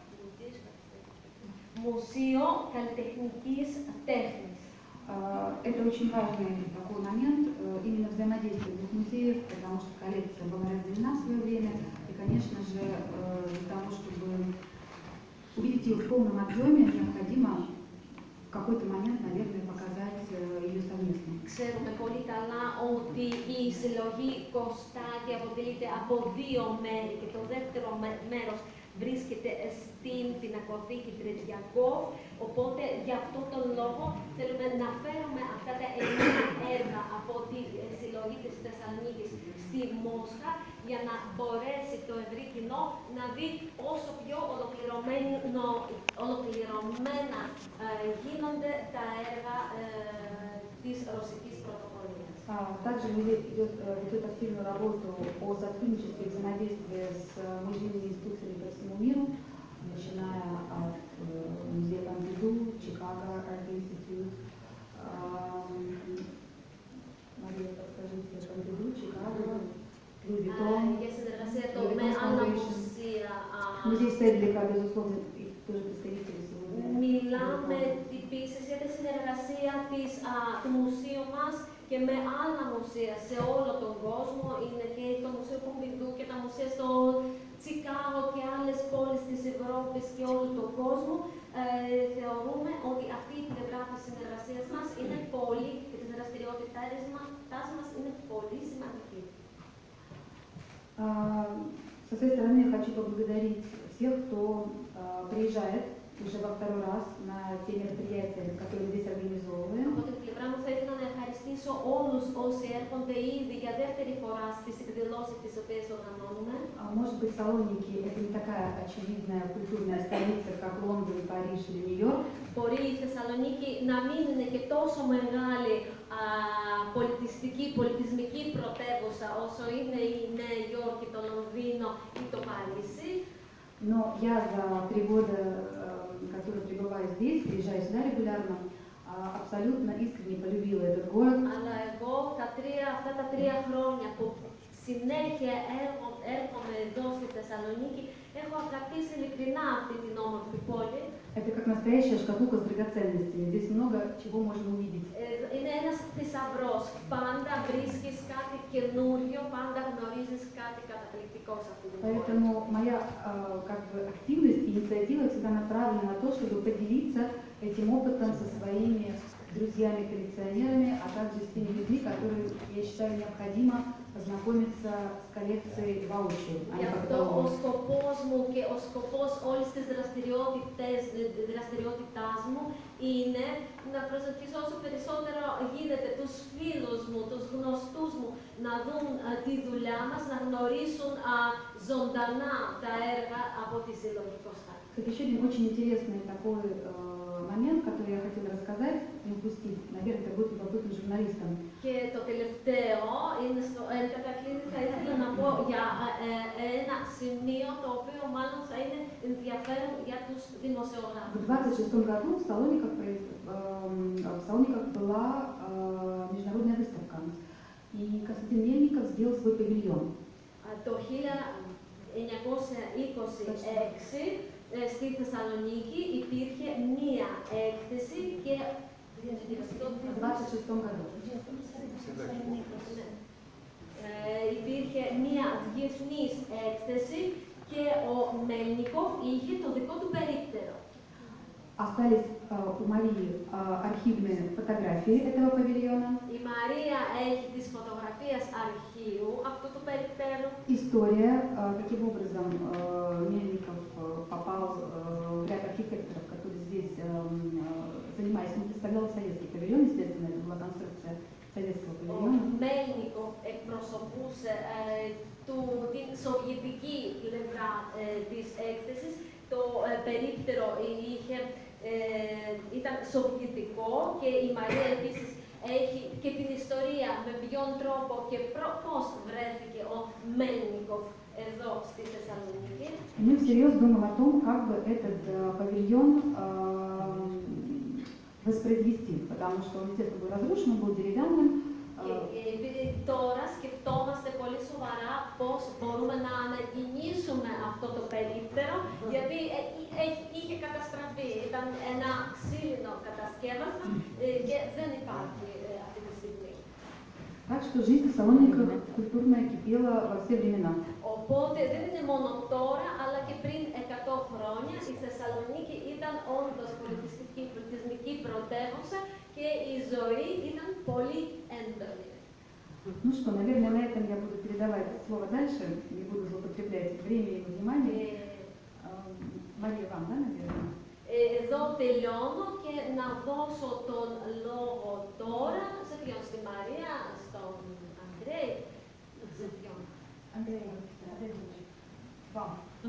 Μουσείο Καλλιτεχνικής Τέχνης. Это очень важный такой момент, именно взаимодействие двух музеев, потому что коллекция была разделена в свое время, и, конечно же, для того, чтобы увидеть ее в полном объеме, необходимо в какой-то момент, наверное, показать ее совместно. Ξέρουμε πολύ καλά ότι η συλλογή Κωστάκη αποτελείται από δύο μέρη και το δεύτερο μέρος βρίσκεται στην πινακοθήκη Τρετιακόφ, οπότε για αυτόν τον λόγο θέλουμε να φέρουμε αυτά τα εννιά έργα από τη συλλογή της Θεσσαλονίκης στη Μόσχα για να μπορέσει το ευρύ κοινό να δει όσο πιο ολοκληρωμένα ε, γίνονται τα έργα ε, της ρωσικής πρωτοπορίας. Также музей ведет, ведет активную работу по сотрудничеству и взаимодействию с музейными институциями по всему миру, начиная от музея Помпиду, Чикаго, Art Institute, Мария, подскажите, Помпиду, Чикаго, Луи Виттон, музей Стедлика, безусловно, их тоже представители сегодня. Μιλάμε επίσης για τη συνεργασία της, α, του μουσείου μας και με άλλα μουσεία σε όλο τον κόσμο. Είναι και το Μουσείο Πομπιντού και τα μουσεία στο Τσικάγο και άλλες πόλεις της Ευρώπης και όλο τον κόσμο. Ε, θεωρούμε ότι αυτή η πλευρά της συνεργασίας μας είναι πολύ και της δραστηριότητάς μας είναι πολύ σημαντική. Со своей стороны я хочу поблагодарить всех, кто приезжает уже во второй раз на те мероприятия, которые здесь организовываем. Από την плевра μου θα ήθελα να ευχαριστήσω όλους όσοι έρχονται ήδη για δεύτερη φορά στις εκδηλώσεις τις οποίες οργανώνουμε. Может быть, Салоники — это не такая очевидная культурная столица, как Лондон, Париж или Нью-Йорк. Μπορεί η Θεσσαλονίκη να μην είναι και τόσο μεγάλη α, πολιτιστική, πολιτισμική пρωτεύουσα όσο είναι η Νέα Υόρκη, το Λονδίνο ή το Παρίσι. Но я за три года, которые пребываю здесь, приезжаю сюда регулярно, абсолютно искренне полюбила этот город. Αλλά εγώ τα τρία, αυτά τα τρία χρόνια που συνέχεια έρχομαι εδώ στη Θεσσαλονίκη, έχω αγαπήσει ειλικρινά αυτή την όμορφη πόλη. Это как настоящая шкатулка с драгоценностями. Здесь много чего можно увидеть. Είναι ένας θησαυρός. Πάντα βρίσκεις κάτι καινούριο, πάντα γνωρίζεις κάτι καταπληκτικό σε αυτή την πόλη. Поэтому моя как бы активность и инициатива всегда направлена на то, чтобы поделиться этим опытом со своими друзьями-коллекционерами, а также с теми людьми, которые, я считаю, необходимо познакомиться с коллекцией воочию, а Γι' не по αυτό ο каталогу. σκοπός μου και ο σκοπός όλης της δραστηριότητες, δραστηριότητάς μου είναι να προσελκύσω όσο περισσότερο γίνεται τους φίλους μου, τους γνωστούς μου, να δουν α, τη δουλειά μας, να γνωρίσουν α, ζωντανά τα έργα από τη συλλογή Κωστάκη. Кстати, еще один очень интересный такой э, момент, который я хотела рассказать, не упустить, наверное, это будет любопытно журналистам. Και το τελευταίο είναι στο εν κατακλείδη θα ήθελα να πω για ε, ε, ένα σημείο το οποίο μάλλον θα είναι ενδιαφέρον για τους δημοσιογράφους. В двадцать шестом году в Салониках, произ- э, в Салониках была э, международная выставка, и Константин Мельников сделал свой павильон. Α, Το χίλια εννιακόσια είκοσι έξι ε, στη Θεσσαλονίκη υπήρχε μία έκθεση και В двадцать шестом году. Ε, υπήρχε μία διεθνής έκθεση και ο Μέλνικοφ είχε το δικό του περίπτερο. Остались э, у Марии э, архивные фотографии этого павильона. Η Μαρία έχει τις φωτογραφίες αρχείου αυτού του περιπτέρου. История, э, каким образом э, Мельников э, попал э, в ряд архитекторов, которые здесь э, э, занимались. Он представлял советский павильон, естественно, это была конструкция советского Ο павильона. Μέλνικοφ εκπροσωπούσε ε, του, την σοβιετική πλευρά ε, της έκθεσης. Το ε, περίπτερο είχε, ε, ήταν σοβιετικό και η Μαρία επίσης έχει και την ιστορία με ποιον τρόπο και προ, πώς βρέθηκε ο Μέλνικοφ εδώ στη Θεσσαλονίκη. Мы всерьез думаем о том, как бы этот э, павильон э, воспроизвести, потому что он, естественно, был разрушен, он был деревянным. Και, э, ε, επειδή τώρα σκεφτόμαστε πολύ σοβαρά πώς μπορούμε να ανακοινήσουμε αυτό το περίπτερο, γιατί ε, ε, είχε καταστραφεί, ήταν ένα ξύλινο κατασκεύασμα ε, και δεν υπάρχει ε, αυτή τη στιγμή. Так что жизнь в Салониках культурная кипела во все времена. Οπότε δεν είναι μόνο τώρα, αλλά και πριν εκατό χρόνια η Θεσσαλονίκη ήταν όντως πολιτιστική, πολιτισμική πρωτεύουσα και η ζωή ήταν πολύ έντονη. Ну что, наверное, на этом я буду передавать слово дальше, не буду злоупотреблять временем и вниманием. Ε, Э, Мария, вам, да, наверное? Ε, Εδώ τελειώνω και να δώσω τον λόγο τώρα σε ποιον, στη Μαρία, στον Ανδρέη, σε ποιον. Андрей, вам.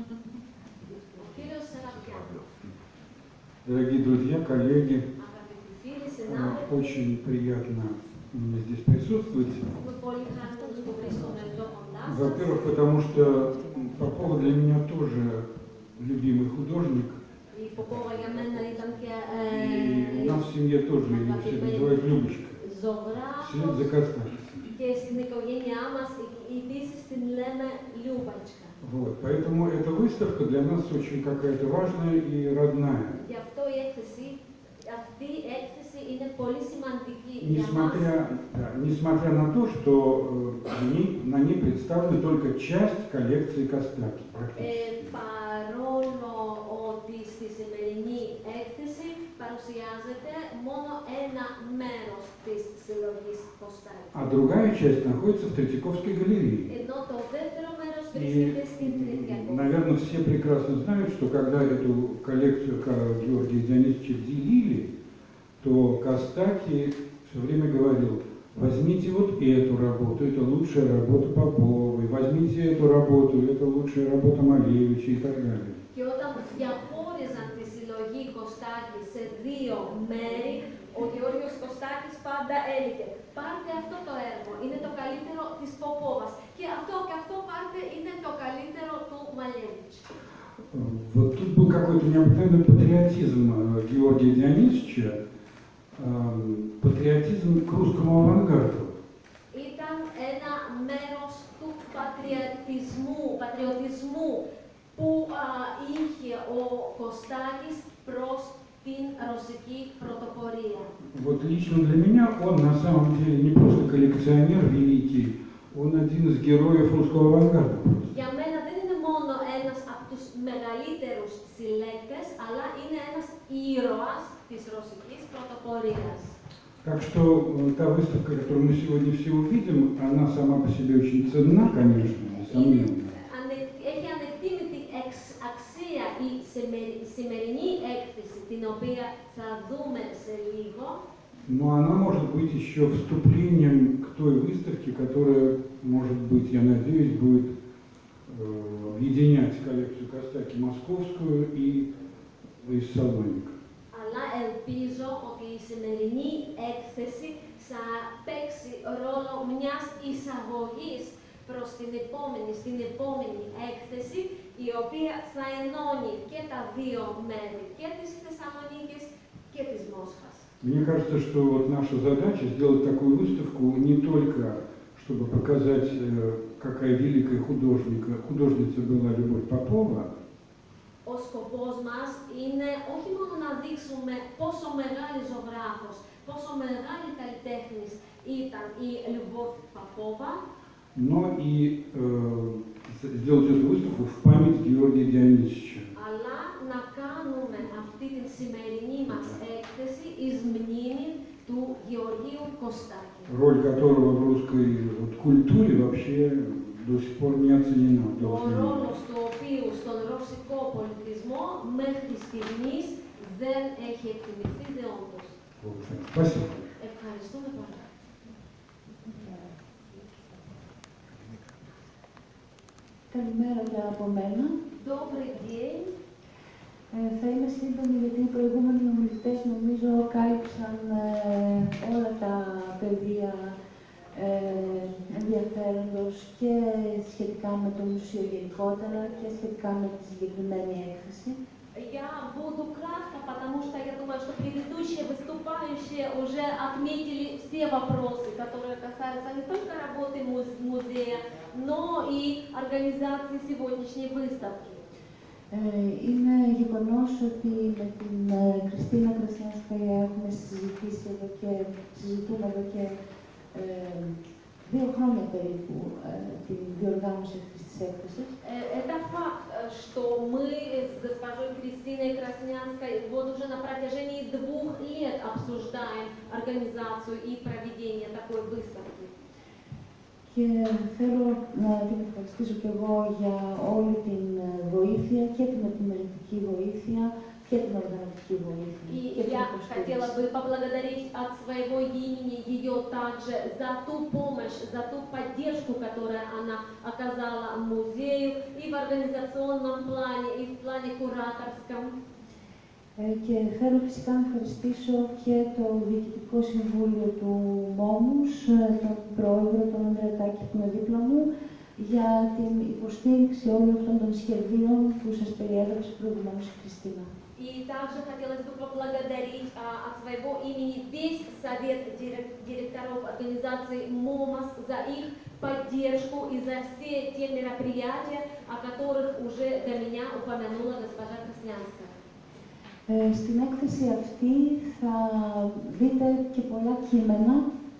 Ο κύριος Σεραπιάνου. Дорогие друзья, коллеги, Αγαπητοί φίλοι, э, συνάδελφοι, очень приятно мне здесь присутствовать. είμαι πολύ χαρούμενος που βρίσκομαι εδώ κοντά σας. Во-первых, потому что Попова для меня тоже любимый художник. Η Ποπόβα για μένα ήταν και И у нас в семье тоже ее все называют Любочка. Вслед за ζωγράφος Костакисом. και στην οικογένειά μας επίσης την λέμε Λιούμπατσκα. Вот, поэтому эта выставка для нас очень какая-то важная и родная. Γι' αυτό η έκθεση, αυτή η έκθεση είναι πολύ σημαντική για μας. Несмотря, да, несмотря на то, что э, в ней, на ней представлена только часть коллекции Костаки. Ε, Практически. παρόλο ότι στη σημερινή έκθεση παρουσιάζεται μόνο ένα μέρος της συλλογής Κωστάκη. А другая часть находится в Третьяковской галерее. Ενώ το δεύτερο μέρος И, βρίσκεται στην Τретьякова. наверное, все прекрасно знают, что когда эту коллекцию Ка- Георгия Дионисовича делили, то Костаки все время говорил: возьмите вот эту работу, это лучшая работа Поповой, возьмите эту работу, это лучшая работа Малевича и так далее. Και όταν διαχώριζαν τη συλλογή Κωστάκη σε δύο μέρη, ο Γεώργιος Κωστάκης πάντα έλεγε: πάρτε αυτό το έργο, είναι το καλύτερο της Ποπόβας. Και αυτό και αυτό πάρτε, είναι το καλύτερο του Μαλевича. Вот тут был какой-то необыкновенный патриотизм э, Георгия Дионисовича, э, патриотизм к русскому авангарду. Ήταν ένα μέρος του πατριωτισμού, πατριωτισμού που α, είχε ο Κωστάκης προς την ρωσική πρωτοπορία. Вот лично для меня он на самом деле не просто коллекционер великий, он один из героев русского авангарда. Για μένα δεν είναι μόνο ένας από τους μεγαλύτερους συλλέκτες, αλλά είναι ένας ήρωας της ρωσικής πρωτοπορίας. Так что э, та выставка, которую мы сегодня все увидим, она сама по себе очень ценна, конечно, Είναι, несомненно. ανε, έχει ανεκτήμητη αξία η σημερινή έκθεση, την οποία θα δούμε σε λίγο. Но она может быть еще вступлением к той выставке, которая, может быть, я надеюсь, будет э, объединять коллекцию Костаки московскую и из Салоника. Αλλά ελπίζω ότι η σημερινή έκθεση θα παίξει ρόλο μιας εισαγωγής προς την επόμενη, στην επόμενη έκθεση, η οποία θα ενώνει και τα δύο μέρη, και της Θεσσαλονίκης και της Μόσχας. Мне кажется, что вот наша задача сделать такую выставку не только, чтобы показать, какая великая художника, художница была Любовь Попова. Ο σκοπός μας είναι όχι μόνο να δείξουμε πόσο μεγάλη ζωγράφος, πόσο μεγάλη καλλιτέχνης ήταν η Любовь Попова, но и э, сделать эту выставку в память Георгия Дионисовича. αλλά να κάνουμε αυτή τη σημερινή μας έκθεση εις μνήμη του Γεωργίου Κωστάκη. Роль которого в русской вот, культуре вообще до сих пор не оценена. Ο ρόλος του οποίου στον ρωσικό πολιτισμό μέχρι στιγμής δεν έχει εκτιμηθεί δεόντως. Спасибо. Ευχαριστούμε πολύ. Καλημέρα και από μένα. Добрый день. Ε, θα είμαι σύντομη γιατί οι προηγούμενοι ομιλητές νομίζω κάλυψαν ε, όλα τα πεδία ε, ενδιαφέροντος και σχετικά με το μουσείο γενικότερα και σχετικά με τη συγκεκριμένη έκθεση. Я буду кратко, потому что я думаю, что предыдущие выступающие уже отметили все вопросы, которые касаются не только работы музея, но и организации сегодняшней выставки. Ε, είναι γεγονός ότι με την ε, Κριστίνα Κρασνιάνσκαγια έχουμε συζητήσει εδώ και συζητούμε εδώ και ε, δύο χρόνια περίπου ε, την диорганωση αυτής της έκθεσης. Это факт, что мы с госпожой Кристиной Краснянской вот уже на протяжении двух лет обсуждаем организацию и проведение такой выставки. Και θέλω να την ευχαριστήσω και εγώ για όλη την βοήθεια και την επιμελητική βοήθεια και την οργανωτική βοήθεια. И я хотела бы поблагодарить от своего имени ее также за ту помощь, за ту поддержку, которую она оказала музею и в организационном плане, и в плане кураторском. Ε, και θέλω φυσικά να ευχαριστήσω και το Διοικητικό Συμβούλιο του Μόμους, τον Πρόεδρο, τον Ανδρεατάκη που είναι δίπλα μου, για την υποστήριξη όλων αυτών των σχεδίων που σας περιέγραψε προηγουμένως η Κριστίνα. И также хотелось бы поблагодарить а, от своего имени весь совет директоров организации МОМАС за их поддержку и за все те мероприятия, о которых уже до меня упомянула госпожа Краснянская. Ε, στην έκθεση αυτή θα δείτε και πολλά κείμενα.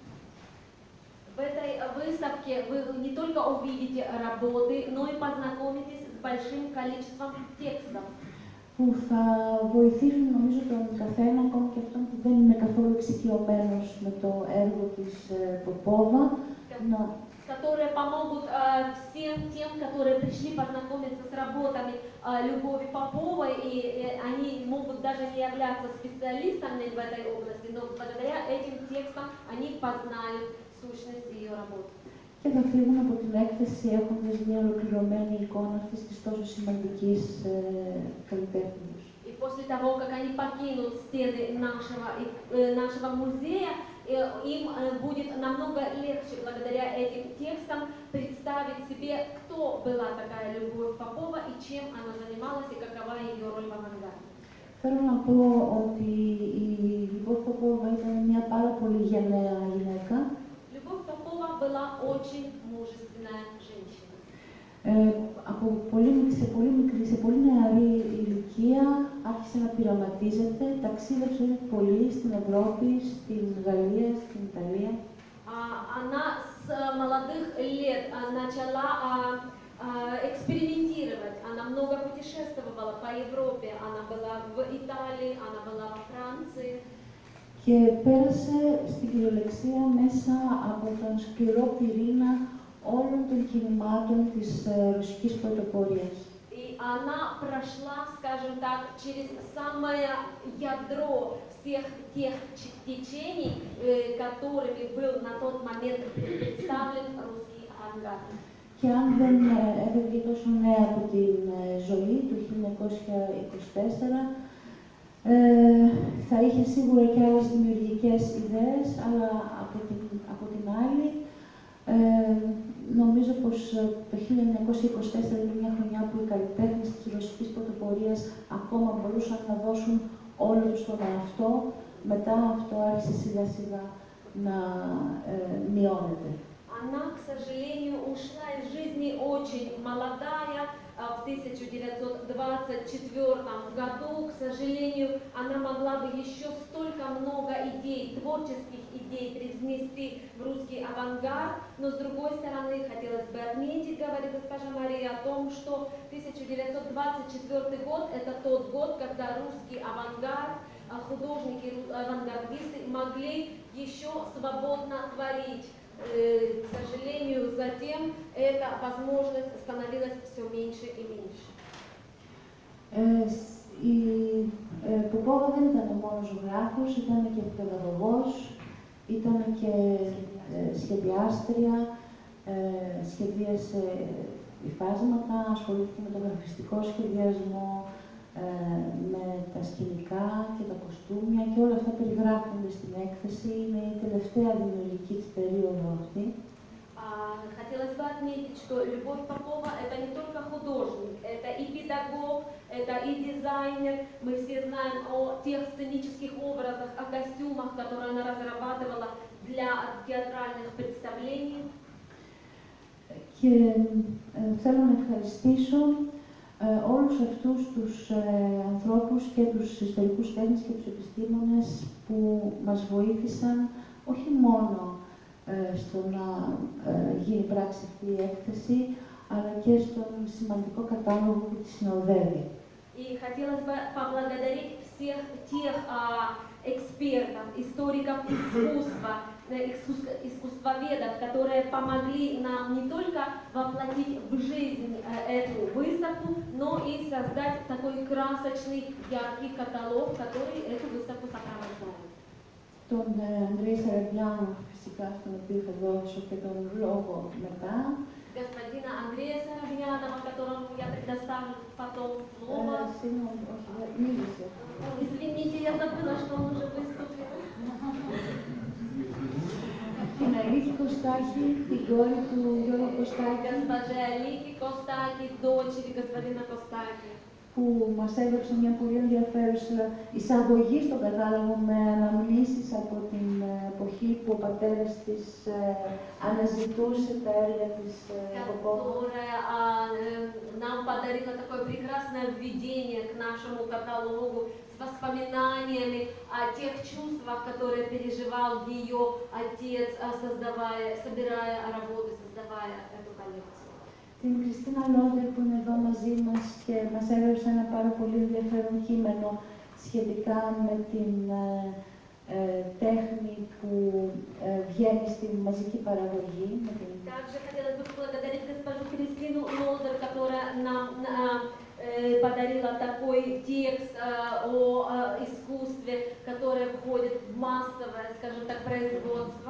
В этой выставке вы не только увидите работы, но и познакомитесь с большим количеством текстов. Που θα βοηθήσουν νομίζω τον καθένα, ακόμα και αυτόν που δεν είναι καθόλου εξοικειωμένος με το έργο της Ποπόβα, να которые помогут э, всем тем, которые пришли познакомиться с работами э, Любови Поповой, и э, они могут даже не являться специалистами в этой области, но благодаря этим текстам они познают сущность ее работы. Και θα φύγουν από την έκθεση έχοντας μια ολοκληρωμένη εικόνα αυτής της τόσο σημαντικής ε, καλλιτέχνης. И после того, как они покинут стены нашего, э, нашего музея, им будет намного легче благодаря этим текстам представить себе, кто была такая Любовь Попова и чем она занималась и какова ее роль в авангарде. Θέλω να πω ότι η Любовь Попова ήταν μια πάρα πολύ γενναία γυναίκα. Любовь Попова была очень мужественная женщина. Ε, από πολύ, σε, πολύ μικρή, σε πολύ нεαρή ηλικία άρχισε να πειραματίζεται, ταξίδευσε πολύ στην Ευρώπη, στην Γαλλία, στην Ιταλία. Она с молодых лет начала экспериментировать. Она много путешествовала по Европе. Она была в Италии, она была во Франции. Και πέρασε στην κυριολεξία μέσα από τον σκληρό πυρήνα όλων των κινημάτων της ρωσικής πρωτοπορίας. И И она прошла, скажем так, через самое ядро всех тех течений, которыми был на тот момент представлен русский авангард. Και αν δεν έφευγε τόσο νέα από την ζωή του χίλια εννιακόσια είκοσι τέσσερα, ε, θα είχε σίγουρα και άλλες δημιουργικές ιδέες, αλλά από την, από την άλλη, ε, νομίζω πως το χίλια εννιακόσια είκοσι τέσσερα είναι μια χρονιά που οι καλλιτέχνες της ρωσικής πρωτοπορίας ακόμα μπορούσαν να δώσουν όλο τους τον εαυτό. Μετά αυτό άρχισε σιγά σιγά να ε, μειώνεται. Она, к сожалению, ушла из жизни очень молодая, в тысяча девятьсот двадцать четвёртом году. К сожалению, она могла бы еще столько много идей, творческих идей привнести в русский авангард, но с другой стороны, хотелось бы отметить, говорит госпожа Мария, о том, что тысяча девятьсот двадцать четвёртый год – это тот год, когда русский авангард, художники, авангардисты могли еще свободно творить. К сожалению, затем эта возможность становилась все меньше и меньше. Ε, η ε, Ποπόβα δεν ήταν μόνο ζωγράφος, ήταν και παιδαγωγός, ήταν και ε, σχεδιάστρια, ε, σχεδίασε υφάσματα, ασχολήθηκε με το γραφιστικό σχεδιασμό, ε, με τα σκηνικά και τα κοστούμια και όλα αυτά περιγράφονται στην έκθεση. Είναι η τελευταία δημιουργική της περίοδο αυτή. Хотелось бы отметить, что Любовь Попова – это не только художник, это и педагог, это и дизайнер. Мы все знаем о тех сценических образах, о костюмах, которые она разрабатывала для театральных представлений. Και ε, θέλω να ευχαριστήσω ε, όλους αυτούς τους ε, ανθρώπους και τους ιστορικούς τέχνες και τους επιστήμονες που μας βοήθησαν όχι μόνο στο να γίνει πράξη αυτή η έκθεση, αλλά και στον σημαντικό κατάλογο που τη συνοδεύει. И хотелось бы поблагодарить всех тех а, экспертов, историков искусства, искусствоведов, которые помогли нам не только воплотить в жизнь эту выставку, но и создать такой красочный, яркий каталог, который эту выставку сопровождает. Τον Ανδρέα Σαραγιάννου, φυσικά, στον οποίο θα δώσω και τον λόγο μετά. Господина Андрея Сарагьянова, которому я предоставлю потом слово. Симон, милиция. Извините, я забыла, что он уже выступил. Την Αλίκη Κωστάκη, την κόρη του Γιώργου Κωστάκη. Госпожа Алики Костаки, дочери господина Костаки. Που μας έδωσε μια πολύ ενδιαφέρουσα εισαγωγή στον κατάλογο με αναμνήσεις από την εποχή που ο πατέρας της ε, αναζητούσε τα έργα της Ποπόβα. Которая а, нам подарила такое прекрасное введение к нашему каталогу с воспоминаниями о тех чувствах, которые переживал ее отец, создавая, собирая работы, создавая эту коллекцию. Την Κριστίνα Λόντερ που είναι εδώ μαζί μας και μας έγραψε ένα πάρα πολύ ενδιαφέρον κείμενο σχετικά με την ε, ε, τέχνη που ε, βγαίνει στη μαζική παραγωγή. Также хотелось бы поблагодарить госпожу Кристину Лолдер, которая нам э, подарила такой текст э, о э, искусстве, которое входит в массовое, скажем так, производство.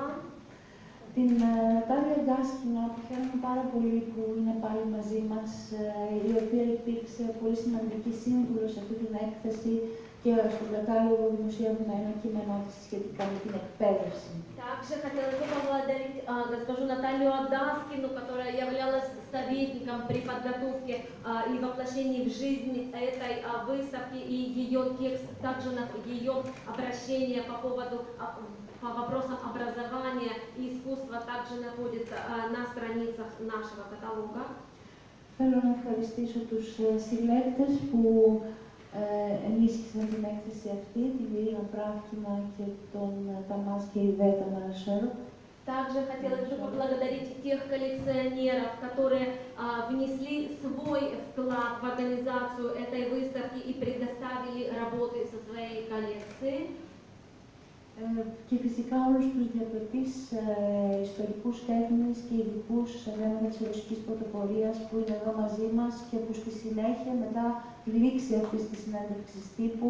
Την Νατάλια Γκάσκινα, που χαίρομαι πάρα πολύ που είναι πάλι μαζί μας, η οποία υπήρξε πολύ σημαντική σύμβουλος σε αυτή την έκθεση και στον κατάλογο δημοσιεύουμε ένα κείμενό της σχετικά με την εκπαίδευση. Также хотелось бы поблагодарить а, госпожу Наталью Адаскину, которая являлась советником при подготовке а, и воплощении в жизнь этой а, выставки, и ее текст, также на ее обращение по поводу а, по вопросам образования и искусства также находится а, на страницах нашего каталога. Θέλω να ευχαριστήσω τους συλλέκτες που ε, ενίσχυσαν την έκθεση αυτή, την Ειρήνα Πράφκινα και τον Ταμάς και Ιβέτα Μαρασέρο. Также хотелось бы поблагодарить тех коллекционеров, которые а, внесли свой вклад в организацию этой выставки и предоставили работы со своей коллекции. Ε, και φυσικά όλους τους διαπληκτείς ε, ιστορικούς τέχνης και ειδικούς σε θέματα της ρωσικής πρωτοπορίας που είναι εδώ μαζί μας και που στη συνέχεια, μετά τη λήξη αυτής της συνέντευξης τύπου,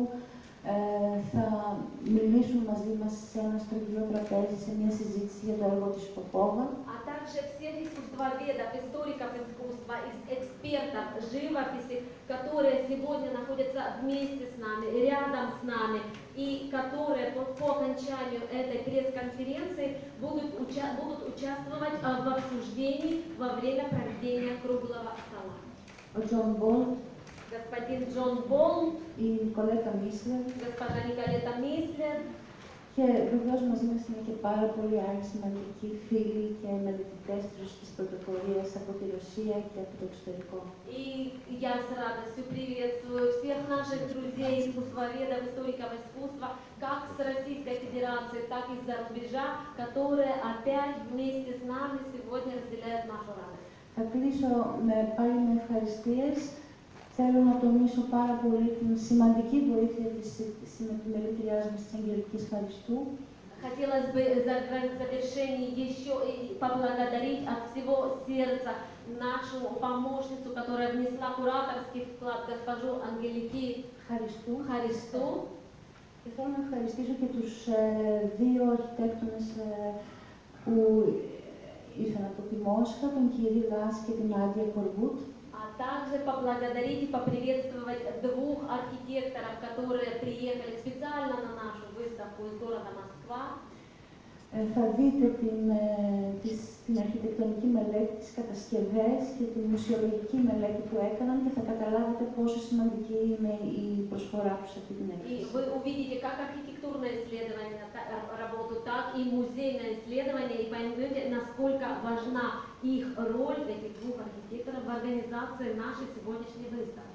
ε, θα μιλήσουν μαζί μας σε ένα στρογγυλό τραπέζι, σε μια συζήτηση για το έργο της Попова. А также всех искусствоведов, историков искусства, экспертов живописи, которые сегодня находятся вместе с нами, рядом с нами, и которые по, по окончанию этой пресс-конференции будут, уча будут участвовать а, в обсуждении во время проведения круглого стола. Ο Τζον Μπολ, Господин Джон Болл, η Νικολέτα Μίσλερ госпожа Николета Мислер, και βεβαίως μαζί μας είναι και πάρα πολλοί άλλοι σημαντικοί φίλοι και μελετητές της ρωσικής πρωτοπορίας από τη Ρωσία και από το εξωτερικό. и я с радостью приветствую всех наших друзей, искусствоведов, историков искусства, как с Российской Федерации, так и из-за рубежа, которые опять вместе с нами сегодня разделяют нашу радость. Θα κλείσω με, πάλι με ευχαριστίες. Θέλω να томίσω πάρα πολύ την σημαντική βοήθεια της συμμετρίας μας της Αγγελικής Χαριστού. Хотелось бы в завершении еще поблагодарить от всего сердца нашу помощницу, которая внесла кураторский вклад, госпожу Ангелики Χαριστού. Харисту. Και θέλω να ευχαριστήσω και τους ε, δύο αρχιτέκτονες ε, που ήρθαν από τη Μόσχα, τον Κυρί Λάς και την Άντια Κορβούτ. А также поблагодарить и поприветствовать двух архитекторов, которые приехали специально на нашу выставку из города Москва. Ε, θα δείτε την, ε, της, την αρχιτεκτονική μελέτη, τις κατασκευές και την μουσιολογική μελέτη που έκαναν και θα καταλάβετε πόσο σημαντική είναι η προσφορά τους σε αυτή την И έκθεση. вы увидите как архитектурное исследование работу, так и музейное исследование, и поймете, насколько важна их роль, этих двух архитекторов, в организации нашей сегодняшней выставки.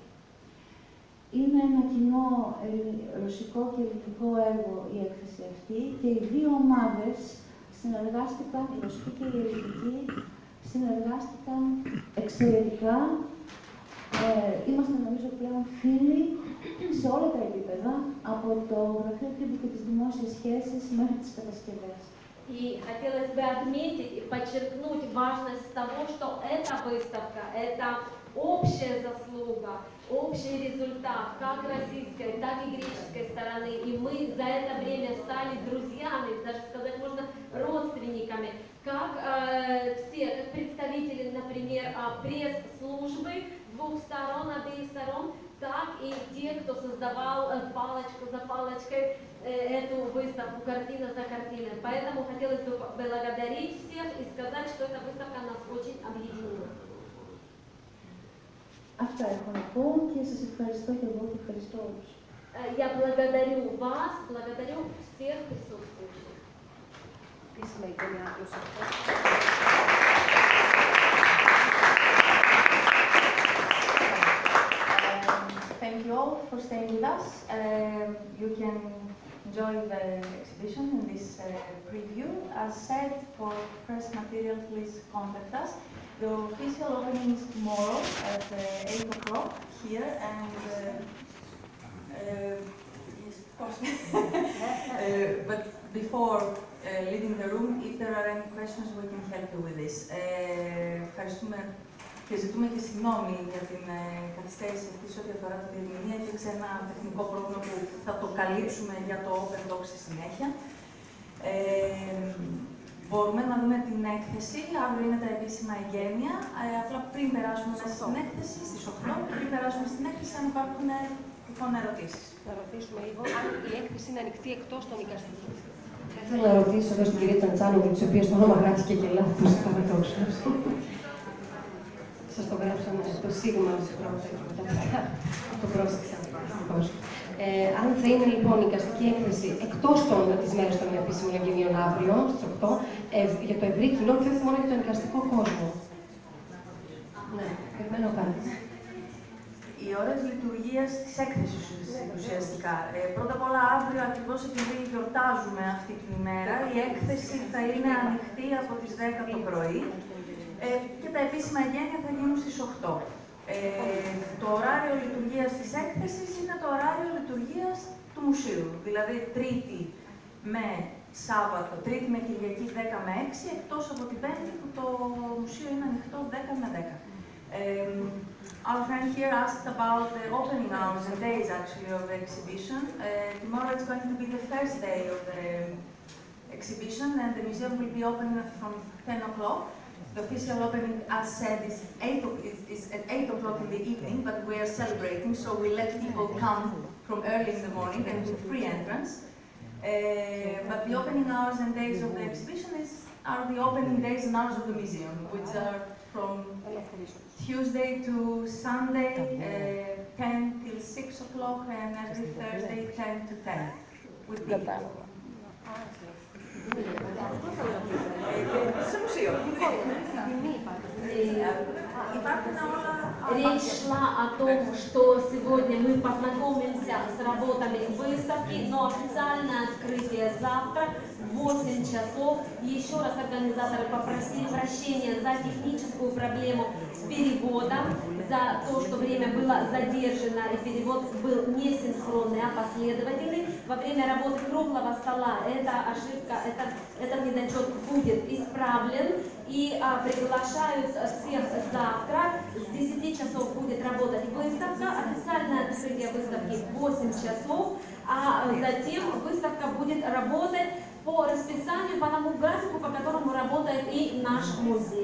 Είναι ένα κοινό ρωσικό και ελληνικό έργο η έκθεση αυτή και οι δύο ομάδες συνεργάστηκαν, η ρωσική και η ελληνική, συνεργάστηκαν εξαιρετικά. Ε, είμαστε νομίζω πλέον φίλοι σε όλα τα επίπεδα, από το Γραφείο Τύπου και τις Δημόσιες Σχέσεις μέχρι τις κατασκευές. И хотелось бы отметить и подчеркнуть важность того, что эта выставка, это общая заслуга, общий результат как российской, так и греческой стороны. И мы за это время стали друзьями, даже сказать можно родственниками, как э, все, как представители, например, пресс-службы двух сторон, обеих сторон, так и те, кто создавал э, палочку за палочкой э, эту выставку, картина за картиной. Поэтому хотелось бы благодарить всех и сказать, что эта выставка нас очень объединила. Αυτά έχω να πω και σας ευχαριστώ και εγώ και ευχαριστώ όλους. Я благодарю вас, благодарю всех присутствующих. Thank you all for staying with us. Um, you can enjoy the exhibition and this uh, preview. As said, for press material, please contact us. The official opening is tomorrow at uh, eight o'clock here, and uh, uh, yes, of course. uh, but before uh, leaving the room, if there are any questions, we can help you with this. Uh, ευχαριστούμε και ζητούμε και συγγνώμη για την ε, καθυστέρηση αυτή σε ό,τι αφορά τη διερμηνία. Υπήρξε ένα τεχνικό πρόβλημα που θα το καλύψουμε για το Open Docs στη συνέχεια. Ε, μπορούμε να δούμε την έκθεση. Αύριο είναι τα επίσημα εγγένεια. Ε, απλά πριν περάσουμε μέσα στην έκθεση, στις οκτώ, πριν περάσουμε στην έκθεση, αν υπάρχουν τυχόν ερωτήσεις. Να ρωτήσουμε λίγο αν η έκθεση είναι ανοιχτή εκτός των εικαστικών. Θα ήθελα να ρωτήσω εδώ στην κυρία Ταντσάνοβιτ, της οποίας το όνομα γράφτηκε και λάθος, παραδόξως. Σας το γράψαμε το σίγμα της πρώτης, το πρόσεξα. Ε, αν θα είναι λοιπόν η εικαστική έκθεση εκτός των της μέρες των επίσημων εγγενείων αύριο, στις οκτώ, ε, για το ευρύ κοινό και όχι μόνο για τον εικαστικό κόσμο. Ναι, περιμένω απάντηση. Οι ώρες λειτουργίας της έκθεσης ουσιαστικά. Ε, πρώτα απ' όλα, αύριο, ακριβώς επειδή γιορτάζουμε αυτή την ημέρα, η έκθεση θα είναι ανοιχτή από τις δέκα το πρωί ε, και τα επίσημα εγγένεια θα γίνουν στις οκτώ. Ε, το ωράριο λειτουργίας της έκθεσης είναι το ωράριο λειτουργίας του μουσείου. Δηλαδή, Τρίτη με Σάββατο, Τρίτη με Κυριακή δέκα με έξι, εκτός από την Πέμπτη που το μουσείο είναι ανοιχτό δέκα με δέκα. Um, our friend here asked about the opening hours and days actually of the exhibition. Uh, tomorrow it's going to be the first day of the exhibition and the museum will be open from ten o'clock. The official opening, as said, is, eight is, is at eight o'clock in the evening, but we are celebrating, so we let people come from early in the morning and with free entrance. Uh, but the opening hours and days of the exhibition is, are the opening days and hours of the museum, which are from Tuesday to Sunday, uh, ten till six o'clock, and every Thursday, ten to ten. With the Речь шла о том, что сегодня мы познакомимся с работами выставки, но официальное открытие завтра в восемь часов. Еще раз организаторы попросили прощения за техническую проблему с переводом, за то, что время было задержано и перевод был не синхронный, а последовательный. Во время работы круглого стола эта ошибка, это, этот недочет будет исправлен. И а, приглашают всех завтра. С десяти часов будет работать выставка. Официальное открытие выставки в восемь часов. А затем выставка будет работать по расписанию, по тому графику, по которому работает и наш музей.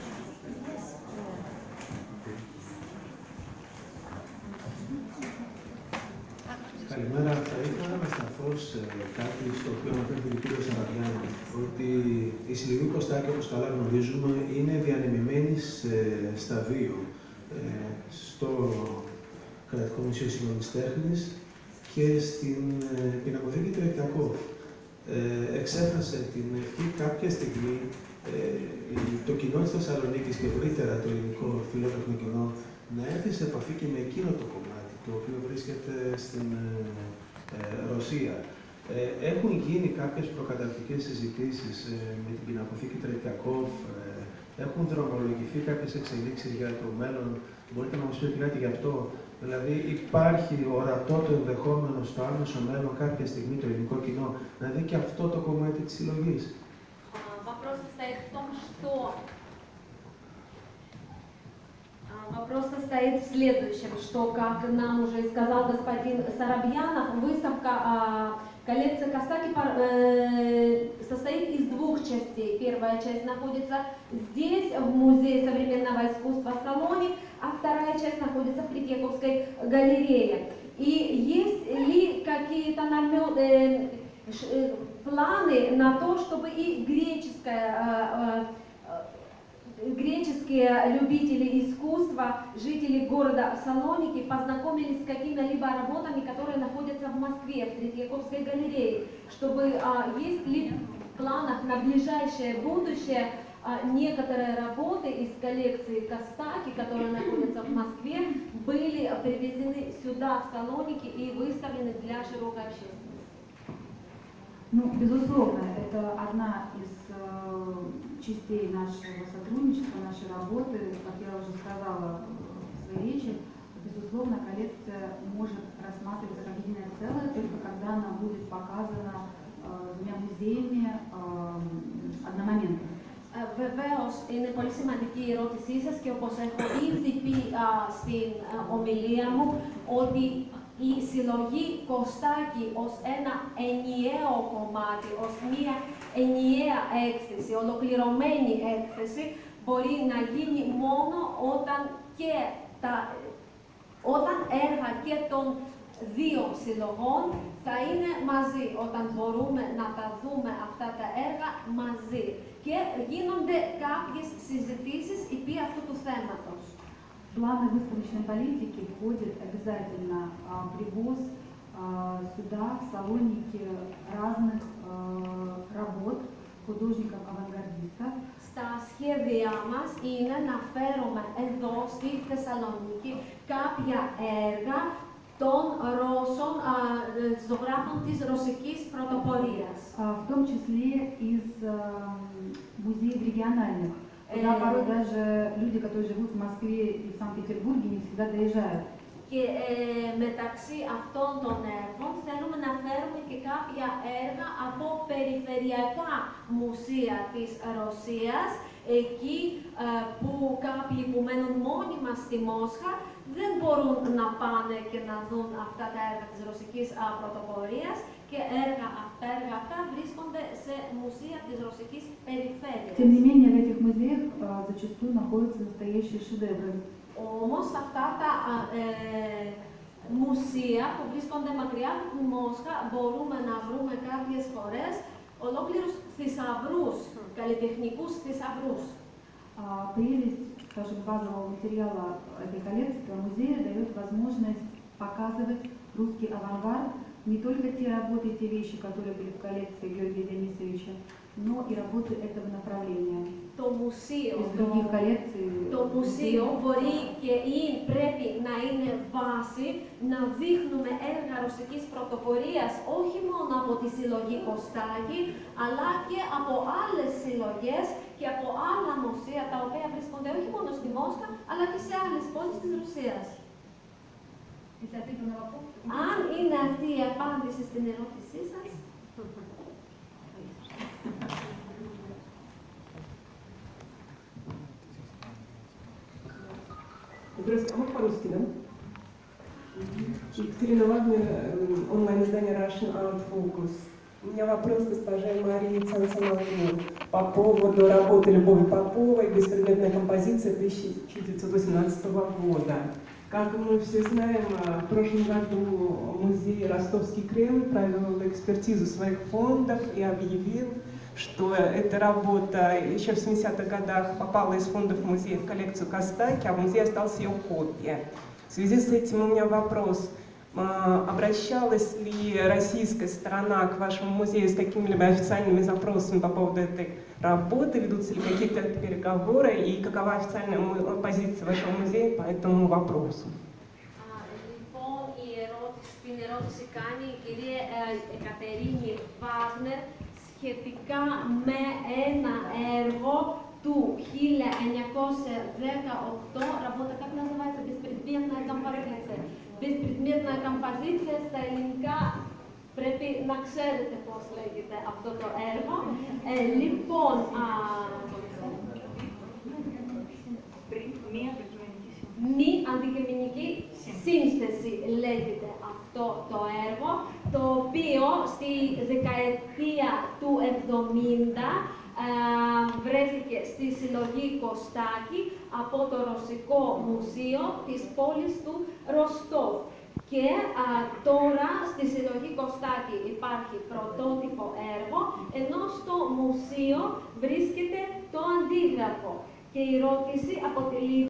Καλημέρα. Θα ήθελα να σταθώ σε κάτι στο οποίο αναφέρθηκε ο κ. Σαραβιάννη, ότι η συλλογή Κωστάκη, όπως καλά γνωρίζουμε, είναι διανεμημένη σε σταδίο ε, στο Κρατικό Μουσείο Σύγχρονης Τέχνης και στην ε, Πινακοθήκη Τρετιακόφ. Ε, εξέφρασε την ευχή κάποια στιγμή ε, το κοινό της Θεσσαλονίκης και ευρύτερα το ελληνικό φιλότεχνο κοινό να έρθει σε επαφή και με εκείνο το κομμάτι, το οποίο βρίσκεται στην ε, ε, Ρωσία. Ε, έχουν γίνει κάποιες προκαταρκτικές συζητήσεις ε, με την Πινακοθήκη Τρετιακόφ, ε, έχουν δρομολογηθεί κάποιες εξελίξεις για το μέλλον. Μπορείτε να μας πείτε κάτι γι' αυτό? Δηλαδή, υπάρχει ορατό το ενδεχόμενο στο άμεσο μέλλον κάποια στιγμή το ελληνικό κοινό να δει και αυτό το κομμάτι της συλλογής? Вопрос состоит в том, что Вопрос состоит в следующем, что, как нам уже сказал господин Сарабьянов, выставка коллекции Костаки состоит из двух частей. Первая часть находится здесь, в Музее современного искусства Салоник, а вторая часть находится в Третьяковской галерее. И есть ли какие-то наметы, планы на то, чтобы и греческая греческие любители искусства, жители города Салоники познакомились с какими-либо работами, которые находятся в Москве, в Третьяковской галерее, чтобы а, есть ли в планах на ближайшее будущее а, некоторые работы из коллекции Костаки, которые находятся в Москве, были перевезены сюда, в Салоники, и выставлены для широкой общественности. Ну, безусловно, это одна из э, частей нашего сотрудничества, нашей работы. Как я уже сказала в своей речи, безусловно, коллекция может рассматриваться как единое целое, только когда она будет показана э, двумя музеями э, одномоментно. Βεβαίως, είναι πολύ σημαντική η ερώτησή σας και όπως έχω ήδη πει α, στην α, ομιλία μου, ότι η συλλογή Κωστάκη ως ένα ενιαίο κομμάτι, ως μία ενιαία έκθεση, ολοκληρωμένη έκθεση, μπορεί να γίνει μόνο όταν, και τα, όταν έργα και των δύο συλλογών θα είναι μαζί, όταν μπορούμε να τα δούμε αυτά τα έργα μαζί και γίνονται κάποιες συζητήσεις επί αυτού του θέματος. В планы выставочной политики входит обязательно а, привоз а, сюда, в Салоники, разных а, работ художников-авангардистов. Στα σχέδιά μας είναι να φέρουμε εδώ στη Θεσσαλονίκη κάποια έργα των Ρώσων α, ζωγράφων της ρωσικής πρωτοπορίας. А, в том числе из а, музеев региональных. Куда порой даже люди, которые живут в Москве и в Санкт-Петербурге, не всегда доезжают. Και ε, μεταξύ αυτών των έργων θέλουμε να φέρουμε και κάποια έργα από περιφερειακά μουσεία της Ρωσίας, εκεί ε, που κάποιοι που μένουν μόνιμα στη Μόσχα δεν μπορούν να πάνε και να δουν αυτά τα έργα της ρωσικής α, πρωτοπορίας και έργα, έργα αυτά βρίσκονται σε μουσεία της ρωσικής περιφέρειας. Тем не менее, в этих музеях а, зачастую находятся настоящие шедевры. Όμως αυτά τα ε, μουσεία που βρίσκονται μακριά από τη Μόσχα μπορούμε να βρούμε κάποιες φορές ολόκληρους θησαυρούς, καλλιτεχνικούς θησαυρούς. А, прелесть, скажем, базового материала этой коллекции музея дает возможность показывать русский авангард, не только те работы, те вещи, которые были в коллекции Георгия Денисовича, но и работы этого направления. Το μουσείο, Из других коллекций, το μουσείο μπορεί και ή πρέπει να είναι βάση να δείχνουμε έργα ρωσικής πρωτοπορίας όχι μόνο από τη συλλογή Κωστάκη, αλλά και από άλλες συλλογές και από άλλα μουσεία τα οποία βρίσκονται όχι μόνο στη Μόσχα, αλλά και σε άλλες πόλεις της Ρωσίας. Αν είναι αυτή η απάντηση στην ερώτησή σας. Здравствуйте, а можно по-русски, да? Екатерина Вагнер, онлайн-издание Russian Art Focus. У меня вопрос госпоже Марии Цансоновой по поводу работы Любови Поповой «Беспредметная композиция» тысяча девятьсот восемнадцатого года. Как мы все знаем, в прошлом году музей Ростовский Кремль провел экспертизу своих фондов и объявил, что эта работа еще в семидесятых годах попала из фондов музея в коллекцию Костаки, а в музее осталась ее копия. В связи с этим у меня вопрос. Обращалась ли российская сторона к вашему музею с какими-либо официальными запросами по поводу этой работы? Ведутся ли какие-то переговоры? И какова официальная позиция вашего музея по этому вопросу? Λοιπόν, η ερώτηση, την ερώτηση κάνει η κυρία Εκατερίνη Βάγνερ σχετικά με ένα έργο του χίλια εννιακόσια δεκαοκτώ, работа, как называется, беспредметная композиция. Беспредметная композиция στα ελληνικά πρέπει να ξέρετε πώς λέγεται αυτό το έργο. Ε, λοιπόν, α, μη αντικειμενική σύνθεση λέγεται αυτό το έργο, το οποίο στη δεκαετία του εβδομήντα Uh, βρέθηκε στη συλλογή Κωστάκη από το Ρωσικό Μουσείο της πόλης του Ροστόβ. Και uh, τώρα στη συλλογή Κωστάκη υπάρχει πρωτότυπο έργο, ενώ στο μουσείο βρίσκεται το αντίγραφο. Και η ερώτηση αποτελεί